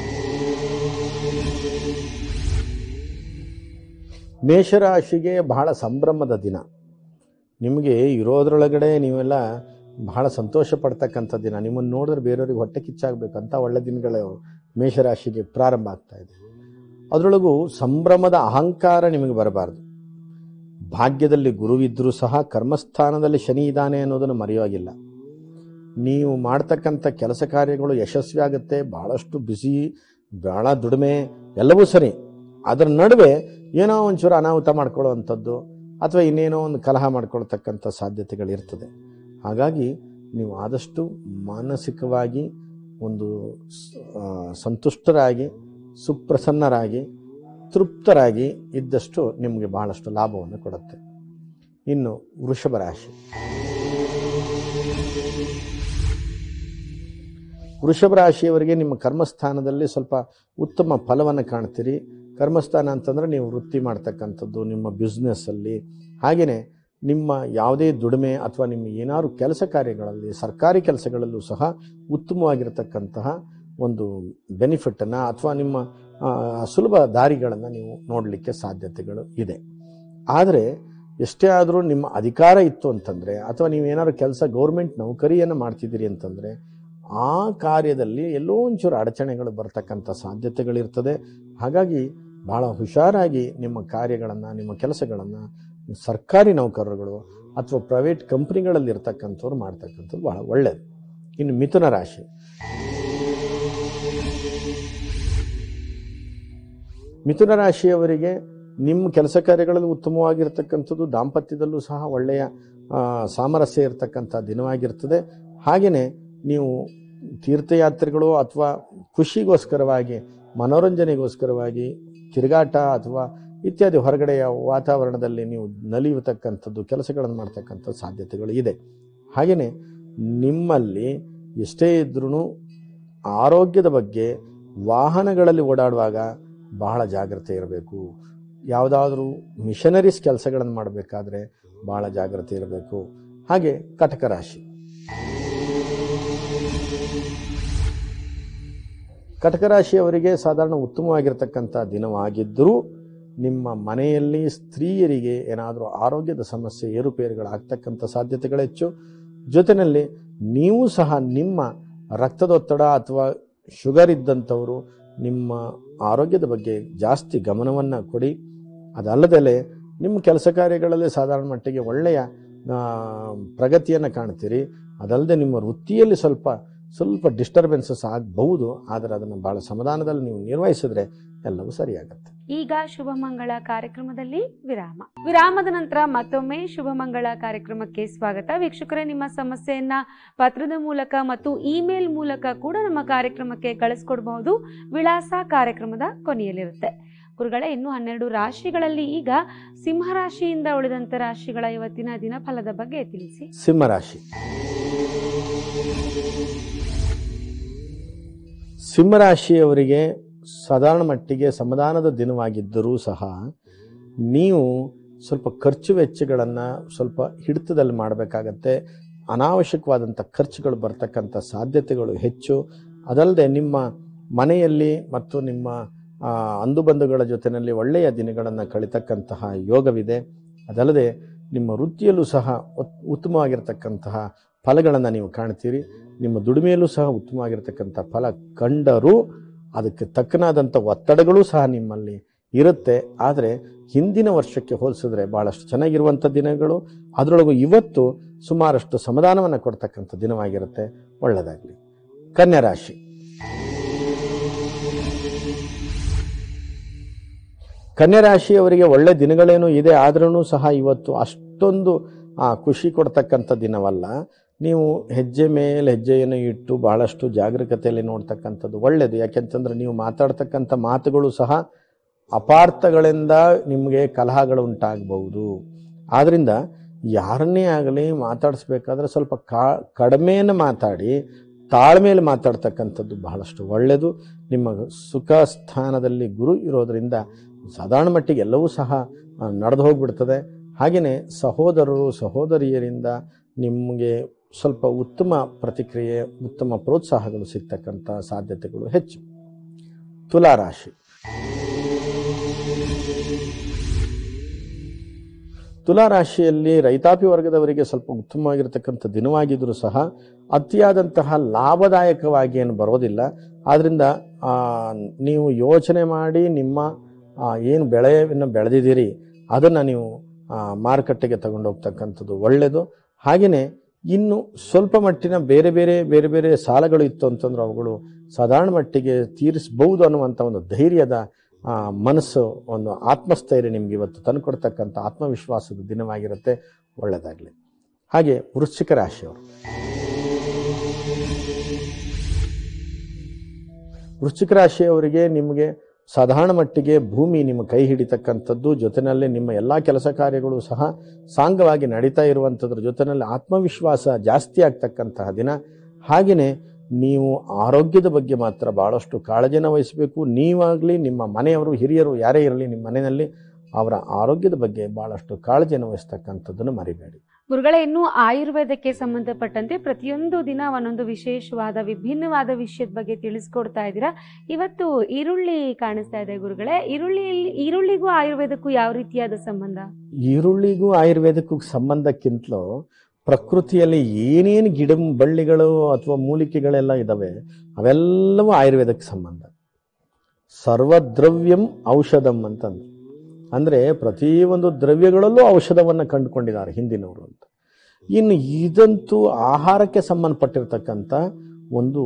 ಮೇಷರಾಶಿಗೆ ಬಹಳ ಸಂಭ್ರಮದ ದಿನ. ನಿಮಗೆ ಇರೋದ್ರೊಳಗಡೆ ನೀವೆಲ್ಲ ಬಹಳ ಸಂತೋಷ ಪಡ್ತಕ್ಕಂಥ ದಿನ. ನಿಮ್ಮನ್ನು ನೋಡಿದ್ರೆ ಬೇರೆಯವ್ರಿಗೆ ಹೊಟ್ಟೆ ಕಿಚ್ಚಾಗಬೇಕಂತ ಒಳ್ಳೆ ದಿನಗಳು ಮೇಷರಾಶಿಗೆ ಪ್ರಾರಂಭ ಆಗ್ತಾ ಇದೆ. ಅದರೊಳಗೂ ಸಂಭ್ರಮದ ಅಹಂಕಾರ ನಿಮಗೆ ಬರಬಾರ್ದು. ಭಾಗ್ಯದಲ್ಲಿ ಗುರುವಿದ್ರೂ ಸಹ ಕರ್ಮಸ್ಥಾನದಲ್ಲಿ ಶನಿ ಇದ್ದಾನೆ ಅನ್ನೋದನ್ನು ಮರೆಯೋಗಿಲ್ಲ. ನೀವು ಮಾಡ್ತಕ್ಕಂಥ ಕೆಲಸ ಕಾರ್ಯಗಳು ಯಶಸ್ವಿ ಆಗುತ್ತೆ. ಬಹಳಷ್ಟು ಬಿಸಿ, ಬಹಳ ದುಡಿಮೆ ಎಲ್ಲವೂ ಸರಿ. ಅದರ ನಡುವೆ ಏನೋ ಒಂಚೂರು ಅನಾಹುತ ಮಾಡ್ಕೊಳ್ಳೋ ಅಂಥದ್ದು ಅಥವಾ ಇನ್ನೇನೋ ಒಂದು ಕಲಹ ಮಾಡ್ಕೊಳ್ತಕ್ಕಂಥ ಸಾಧ್ಯತೆಗಳಿರ್ತದೆ. ಹಾಗಾಗಿ ನೀವು ಆದಷ್ಟು ಮಾನಸಿಕವಾಗಿ ಒಂದು ಸಂತುಷ್ಟರಾಗಿ, ಸುಪ್ರಸನ್ನರಾಗಿ, ತೃಪ್ತರಾಗಿ ಇದ್ದಷ್ಟು ನಿಮಗೆ ಬಹಳಷ್ಟು ಲಾಭವನ್ನು ಕೊಡುತ್ತೆ. ಇನ್ನು ವೃಷಭ ರಾಶಿ. ವೃಷಭ ರಾಶಿಯವರಿಗೆ ನಿಮ್ಮ ಕರ್ಮಸ್ಥಾನದಲ್ಲಿ ಸ್ವಲ್ಪ ಉತ್ತಮ ಫಲವನ್ನು ಕಾಣ್ತೀರಿ. ಕರ್ಮಸ್ಥಾನ ಅಂತಂದರೆ ನೀವು ವೃತ್ತಿ ಮಾಡ್ತಕ್ಕಂಥದ್ದು, ನಿಮ್ಮ ಬಿಸ್ನೆಸ್ಸಲ್ಲಿ, ಹಾಗೆಯೇ ನಿಮ್ಮ ಯಾವುದೇ ದುಡಿಮೆ ಅಥವಾ ನಿಮ್ಮ ಏನಾದ್ರು ಕೆಲಸ ಕಾರ್ಯಗಳಲ್ಲಿ ಸರ್ಕಾರಿ ಕೆಲಸಗಳಲ್ಲೂ ಸಹ ಉತ್ತಮವಾಗಿರತಕ್ಕಂತಹ ಒಂದು ಬೆನಿಫಿಟನ್ನು ಅಥವಾ ನಿಮ್ಮ ಸುಲಭ ದಾರಿಗಳನ್ನು ನೀವು ನೋಡಲಿಕ್ಕೆ ಸಾಧ್ಯತೆಗಳು ಇದೆ. ಆದರೆ ಎಷ್ಟೇ ಆದರೂ ನಿಮ್ಮ ಅಧಿಕಾರ ಇತ್ತು ಅಂತಂದರೆ ಅಥವಾ ನೀವೇನಾದ್ರು ಕೆಲಸ ಗೌರ್ಮೆಂಟ್ ನೌಕರಿಯನ್ನು ಮಾಡ್ತಿದ್ದೀರಿ ಅಂತಂದರೆ ಆ ಕಾರ್ಯದಲ್ಲಿ ಎಲ್ಲೋ ಒಂಚೂರು ಅಡಚಣೆಗಳು ಬರ್ತಕ್ಕಂಥ ಸಾಧ್ಯತೆಗಳಿರ್ತದೆ. ಹಾಗಾಗಿ ಭಾಳ ಹುಷಾರಾಗಿ ನಿಮ್ಮ ಕಾರ್ಯಗಳನ್ನು, ನಿಮ್ಮ ಕೆಲಸಗಳನ್ನು ಸರ್ಕಾರಿ ನೌಕರರುಗಳು ಅಥವಾ ಪ್ರೈವೇಟ್ ಕಂಪ್ನಿಗಳಲ್ಲಿ ಇರ್ತಕ್ಕಂಥವ್ರು ಮಾಡ್ತಕ್ಕಂಥದ್ದು ಭಾಳ ಒಳ್ಳೆಯದು. ಇನ್ನು ಮಿಥುನ ರಾಶಿ. ಮಿಥುನ ರಾಶಿಯವರಿಗೆ ನಿಮ್ಮ ಕೆಲಸ ಕಾರ್ಯಗಳಲ್ಲಿ ಉತ್ತಮವಾಗಿರ್ತಕ್ಕಂಥದ್ದು, ದಾಂಪತ್ಯದಲ್ಲೂ ಸಹ ಒಳ್ಳೆಯ ಸಾಮರಸ್ಯ ಇರತಕ್ಕಂಥ ದಿನವಾಗಿರ್ತದೆ. ಹಾಗೆಯೇ ನೀವು ತೀರ್ಥಯಾತ್ರೆಗಳು ಅಥವಾ ಖುಷಿಗೋಸ್ಕರವಾಗಿ, ಮನೋರಂಜನೆಗೋಸ್ಕರವಾಗಿ ತಿರುಗಾಟ ಅಥವಾ ಇತ್ಯಾದಿ ಹೊರಗಡೆಯ ವಾತಾವರಣದಲ್ಲಿ ನೀವು ನಲಿಯತಕ್ಕಂಥದ್ದು, ಕೆಲಸಗಳನ್ನು ಮಾಡ್ತಕ್ಕಂಥ ಸಾಧ್ಯತೆಗಳು ಇದೆ. ಹಾಗೆಯೇ ನಿಮ್ಮಲ್ಲಿ ಎಷ್ಟೇ ಇದ್ರೂ ಆರೋಗ್ಯದ ಬಗ್ಗೆ ವಾಹನಗಳಲ್ಲಿ ಓಡಾಡುವಾಗ ಬಹಳ ಜಾಗ್ರತೆ ಇರಬೇಕು. ಯಾವುದಾದ್ರೂ ಮಿಷನರೀಸ್ ಕೆಲಸಗಳನ್ನು ಮಾಡಬೇಕಾದ್ರೆ ಬಹಳ ಜಾಗ್ರತೆ ಇರಬೇಕು. ಹಾಗೆ ಕಟಕ ರಾಶಿ. ಕಟಕ ರಾಶಿಯವರಿಗೆ ಸಾಧಾರಣ ಉತ್ತಮವಾಗಿರ್ತಕ್ಕಂಥ ದಿನವಾಗಿದ್ದರೂ ನಿಮ್ಮ ಮನೆಯಲ್ಲಿ ಸ್ತ್ರೀಯರಿಗೆ ಏನಾದರೂ ಆರೋಗ್ಯದ ಸಮಸ್ಯೆ, ಏರುಪೇರುಗಳಾಗ್ತಕ್ಕಂಥ ಸಾಧ್ಯತೆಗಳು ಹೆಚ್ಚು. ಜೊತೆಯಲ್ಲಿ ನೀವು ಸಹ ನಿಮ್ಮ ರಕ್ತದೊತ್ತಡ ಅಥವಾ ಶುಗರ್ ಇದ್ದಂಥವರು ನಿಮ್ಮ ಆರೋಗ್ಯದ ಬಗ್ಗೆ ಜಾಸ್ತಿ ಗಮನವನ್ನು ಕೊಡಿ. ಅದಲ್ಲದೆ ನಿಮ್ಮ ಕೆಲಸ ಕಾರ್ಯಗಳಲ್ಲಿ ಸಾಧಾರಣ ಮಟ್ಟಿಗೆ ಒಳ್ಳೆಯ ಪ್ರಗತಿಯನ್ನು ಕಾಣ್ತೀರಿ. ಅದಲ್ಲದೆ ನಿಮ್ಮ ವೃತ್ತಿಯಲ್ಲಿ ಸ್ವಲ್ಪ ಡಿಸ್ಟರ್ಬೆನ್ಸಸ್ ಆಗಬಹುದು. ಆದರೆ ಅದನ್ನು ಬಹಳ ಸಮಾಧಾನದಲ್ಲಿ ನೀವು ನಿರ್ವಹಿಸಿದ್ರೆ ಎಲ್ಲವೂ ಸರಿಯಾಗುತ್ತೆ. ಈಗ ಶುಭಮಂಗಳ ಕಾರ್ಯಕ್ರಮದಲ್ಲಿ ವಿರಾಮದ ನಂತರ ಮತ್ತೊಮ್ಮೆ ಶುಭಮಂಗಳ ಕಾರ್ಯಕ್ರಮಕ್ಕೆ ಸ್ವಾಗತ. ವೀಕ್ಷಕರೇ, ನಿಮ್ಮ ಸಮಸ್ಯೆಯನ್ನ ಪತ್ರದ ಮೂಲಕ ಮತ್ತು ಇಮೇಲ್ ಮೂಲಕ ಕೂಡ ನಮ್ಮ ಕಾರ್ಯಕ್ರಮಕ್ಕೆ ಕಳಿಸ್ಕೊಡ್ಬಹುದು. ವಿಳಾಸ ಕಾರ್ಯಕ್ರಮದ ಕೊನೆಯಲ್ಲಿರುತ್ತೆ. ಗುರುಗಳೇ, ಇನ್ನು 12 ರಾಶಿಗಳಲ್ಲಿ ಈಗ ಸಿಂಹರಾಶಿಯಿಂದ ಉಳಿದಂತ ರಾಶಿಗಳ ಇವತ್ತಿನ ದಿನಫಲದ ಬಗ್ಗೆ ತಿಳಿಸಿ. ಸಿಂಹರಾಶಿ. ಸಿಂಹರಾಶಿಯವರಿಗೆ ಸಾಧಾರಣ ಮಟ್ಟಿಗೆ ಸಮಾಧಾನದ ದಿನವಾಗಿದ್ದರೂ ಸಹ ನೀವು ಸ್ವಲ್ಪ ಖರ್ಚು ವೆಚ್ಚಗಳನ್ನು ಸ್ವಲ್ಪ ಹಿಡಿತದಲ್ಲಿ ಮಾಡಬೇಕಾಗತ್ತೆ. ಅನಾವಶ್ಯಕವಾದಂಥ ಖರ್ಚುಗಳು ಬರ್ತಕ್ಕಂಥ ಸಾಧ್ಯತೆಗಳು ಹೆಚ್ಚು. ಅದಲ್ಲದೆ ನಿಮ್ಮ ಮನೆಯಲ್ಲಿ ಮತ್ತು ನಿಮ್ಮ ಅಂದುಬಂಧುಗಳ ಜೊತೆಯಲ್ಲಿ ಒಳ್ಳೆಯ ದಿನಗಳನ್ನು ಕಳಿತಕ್ಕಂತಹ ಯೋಗವಿದೆ. ಅದಲ್ಲದೆ ನಿಮ್ಮ ವೃತ್ತಿಯಲ್ಲೂ ಸಹ ಉತ್ತಮವಾಗಿರ್ತಕ್ಕಂತಹ ಫಲಗಳನ್ನು ನೀವು ಕಾಣ್ತೀರಿ. ನಿಮ್ಮ ದುಡಿಮೆಯಲ್ಲೂ ಸಹ ಉತ್ತಮವಾಗಿರ್ತಕ್ಕಂಥ ಫಲ ಕಂಡರೂ ಅದಕ್ಕೆ ತಕ್ಕನಾದಂಥ ಒತ್ತಡಗಳು ಸಹ ನಿಮ್ಮಲ್ಲಿ ಇರುತ್ತೆ. ಆದರೆ ಹಿಂದಿನ ವರ್ಷಕ್ಕೆ ಹೋಲಿಸಿದ್ರೆ ಭಾಳಷ್ಟು ಚೆನ್ನಾಗಿರುವಂಥ ದಿನಗಳು. ಅದರೊಳಗೂ ಇವತ್ತು ಸುಮಾರಷ್ಟು ಸಮಾಧಾನವನ್ನು ಕೊಡ್ತಕ್ಕಂಥ ದಿನವಾಗಿರುತ್ತೆ. ಒಳ್ಳೆಯದಾಗಲಿ. ಕನ್ಯಾ ರಾಶಿ. ಕನ್ಯಾ ರಾಶಿಯವರಿಗೆ ಒಳ್ಳೆ ದಿನಗಳೇನೂ ಇದೆ, ಆದ್ರೂ ಸಹ ಇವತ್ತು ಅಷ್ಟೊಂದು ಖುಷಿ ಕೊಡ್ತಕ್ಕಂಥ ದಿನವಲ್ಲ. ನೀವು ಹೆಜ್ಜೆ ಮೇಲೆ ಹೆಜ್ಜೆಯನ್ನು ಇಟ್ಟು ಬಹಳಷ್ಟು ಜಾಗರೂಕತೆಯಲ್ಲಿ ನೋಡ್ತಕ್ಕಂಥದ್ದು ಒಳ್ಳೆಯದು. ಯಾಕೆಂತಂದ್ರೆ ನೀವು ಮಾತಾಡ್ತಕ್ಕಂಥ ಮಾತುಗಳು ಸಹ ಅಪಾರ್ಥಗಳಿಂದ ನಿಮಗೆ ಕಲಹಗಳು ಉಂಟಾಗಬಹುದು. ಆದ್ದರಿಂದ ಯಾರನ್ನೇ ಆಗಲಿ ಮಾತಾಡಿಸ್ಬೇಕಾದ್ರೆ ಸ್ವಲ್ಪ ಕಡಿಮೆಯನ್ನು ಮಾತಾಡಿ ತಾಳ್ಮೆಯಲ್ಲಿ ಮಾತಾಡ್ತಕ್ಕಂಥದ್ದು ಬಹಳಷ್ಟು ಒಳ್ಳೆಯದು. ನಿಮ್ಮ ಸುಖ ಸ್ಥಾನದಲ್ಲಿ ಗುರು ಇರೋದರಿಂದ ಸಾಧಾರಣ ಮಟ್ಟಿಗೆ ಎಲ್ಲವೂ ಸಹ ನಡೆದು ಹೋಗ್ಬಿಡ್ತದೆ. ಹಾಗೆಯೇ ಸಹೋದರರು ಸಹೋದರಿಯರಿಂದ ನಿಮಗೆ ಸ್ವಲ್ಪ ಉತ್ತಮ ಪ್ರತಿಕ್ರಿಯೆ, ಉತ್ತಮ ಪ್ರೋತ್ಸಾಹಗಳು ಸಿಗ್ತಕ್ಕಂಥ ಸಾಧ್ಯತೆಗಳು ಹೆಚ್ಚು. ತುಲಾರಾಶಿ. ತುಲಾರಾಶಿಯಲ್ಲಿ ರೈತಾಪಿ ವರ್ಗದವರಿಗೆ ಸ್ವಲ್ಪ ಉತ್ತಮವಾಗಿರ್ತಕ್ಕಂಥ ದಿನವಾಗಿದ್ದರೂ ಸಹ ಅತಿಯಾದಂತಹ ಲಾಭದಾಯಕವಾಗಿ ಏನು ಬರೋದಿಲ್ಲ. ಆದ್ದರಿಂದ ನೀವು ಯೋಚನೆ ಮಾಡಿ ನಿಮ್ಮ ಏನು ಬೆಳೆಯನ್ನು ಬೆಳೆದಿದ್ದೀರಿ ಅದನ್ನು ನೀವು ಮಾರುಕಟ್ಟೆಗೆ ತಗೊಂಡೋಗ್ತಕ್ಕಂಥದ್ದು ಒಳ್ಳೆಯದು. ಹಾಗೆಯೇ ಇನ್ನು ಸ್ವಲ್ಪ ಮಟ್ಟಿನ ಬೇರೆ ಬೇರೆ ಸಾಲಗಳು ಇತ್ತು ಅಂತಂದ್ರೆ ಅವುಗಳು ಸಾಧಾರಣ ಮಟ್ಟಿಗೆ ತೀರಿಸಬಹುದು ಅನ್ನುವಂಥ ಒಂದು ಧೈರ್ಯದ ಮನಸ್ಸು, ಒಂದು ಆತ್ಮಸ್ಥೈರ್ಯ ನಿಮ್ಗೆ ಇವತ್ತು ತಂದುಕೊಡ್ತಕ್ಕಂಥ ಆತ್ಮವಿಶ್ವಾಸದ ದಿನವಾಗಿರುತ್ತೆ. ಒಳ್ಳೆಯದಾಗಲಿ. ಹಾಗೆ ವೃಶ್ಚಿಕ ರಾಶಿಯವರು. ವೃಶ್ಚಿಕ ರಾಶಿಯವರಿಗೆ ನಿಮಗೆ ಸಾಧಾರಣ ಮಟ್ಟಿಗೆ ಭೂಮಿ ನಿಮ್ಮ ಕೈ ಹಿಡಿತಕ್ಕಂಥದ್ದು, ಜೊತೆಯಲ್ಲಿ ನಿಮ್ಮ ಎಲ್ಲ ಕೆಲಸ ಕಾರ್ಯಗಳು ಸಹ ಸಾಂಗವಾಗಿ ನಡೀತಾ ಇರುವಂಥದ್ರ ಜೊತೆಯಲ್ಲಿ ಆತ್ಮವಿಶ್ವಾಸ ಜಾಸ್ತಿ ಆಗ್ತಕ್ಕಂತಹ ದಿನ. ಹಾಗೆಯೇ ನೀವು ಆರೋಗ್ಯದ ಬಗ್ಗೆ ಮಾತ್ರ ಭಾಳಷ್ಟು ಕಾಳಜಿನ ವಹಿಸಬೇಕು. ನೀವಾಗಲಿ ನಿಮ್ಮ ಮನೆಯವರು ಹಿರಿಯರು ಯಾರೇ ಇರಲಿ ನಿಮ್ಮ ಮನೆಯಲ್ಲಿ ಅವರ ಆರೋಗ್ಯದ ಬಗ್ಗೆ ಬಹಳಷ್ಟು ಕಾಳಜಿಯನ್ನು ವಹಿಸ್ತಕ್ಕಂಥದ್ದನ್ನು ಮರಿಬೇಡಿ. ಗುರುಗಳೇ, ಇನ್ನು ಆಯುರ್ವೇದಕ್ಕೆ ಸಂಬಂಧಪಟ್ಟಂತೆ ಪ್ರತಿಯೊಂದು ದಿನ ಒಂದೊಂದು ವಿಶೇಷವಾದ ವಿಭಿನ್ನವಾದ ವಿಷಯದ ಬಗ್ಗೆ ತಿಳಿಸ್ಕೊಡ್ತಾ ಇದ್ದೀರಾ. ಇವತ್ತು ಈರುಳ್ಳಿ ಕಾಣಿಸ್ತಾ ಇದೆ ಗುರುಗಳೇ. ಈರುಳ್ಳಿಗೂ ಆಯುರ್ವೇದಕ್ಕೂ ಯಾವ ರೀತಿಯಾದ ಸಂಬಂಧ? ಈರುಳ್ಳಿಗೂ ಆಯುರ್ವೇದಕ್ಕೂ ಸಂಬಂಧಕ್ಕಿಂತಲೂ ಪ್ರಕೃತಿಯಲ್ಲಿ ಏನೇನು ಗಿಡ ಬಳ್ಳಿಗಳು ಅಥವಾ ಮೂಲಿಕೆಗಳೆಲ್ಲ ಇದ್ದಾವೆ ಅವೆಲ್ಲವೂ ಆಯುರ್ವೇದಕ್ಕೆ ಸಂಬಂಧ. ಸರ್ವದ್ರವ್ಯಂ ಔಷಧಂ ಅಂತಂದು, ಅಂದರೆ ಪ್ರತಿಯೊಂದು ದ್ರವ್ಯಗಳಲ್ಲೂ ಔಷಧವನ್ನು ಕಂಡುಕೊಂಡಿದ್ದಾರೆ ಹಿಂದಿನವರು ಅಂತ. ಇನ್ನು ಇದಂತೂ ಆಹಾರಕ್ಕೆ ಸಂಬಂಧಪಟ್ಟಿರ್ತಕ್ಕಂಥ ಒಂದು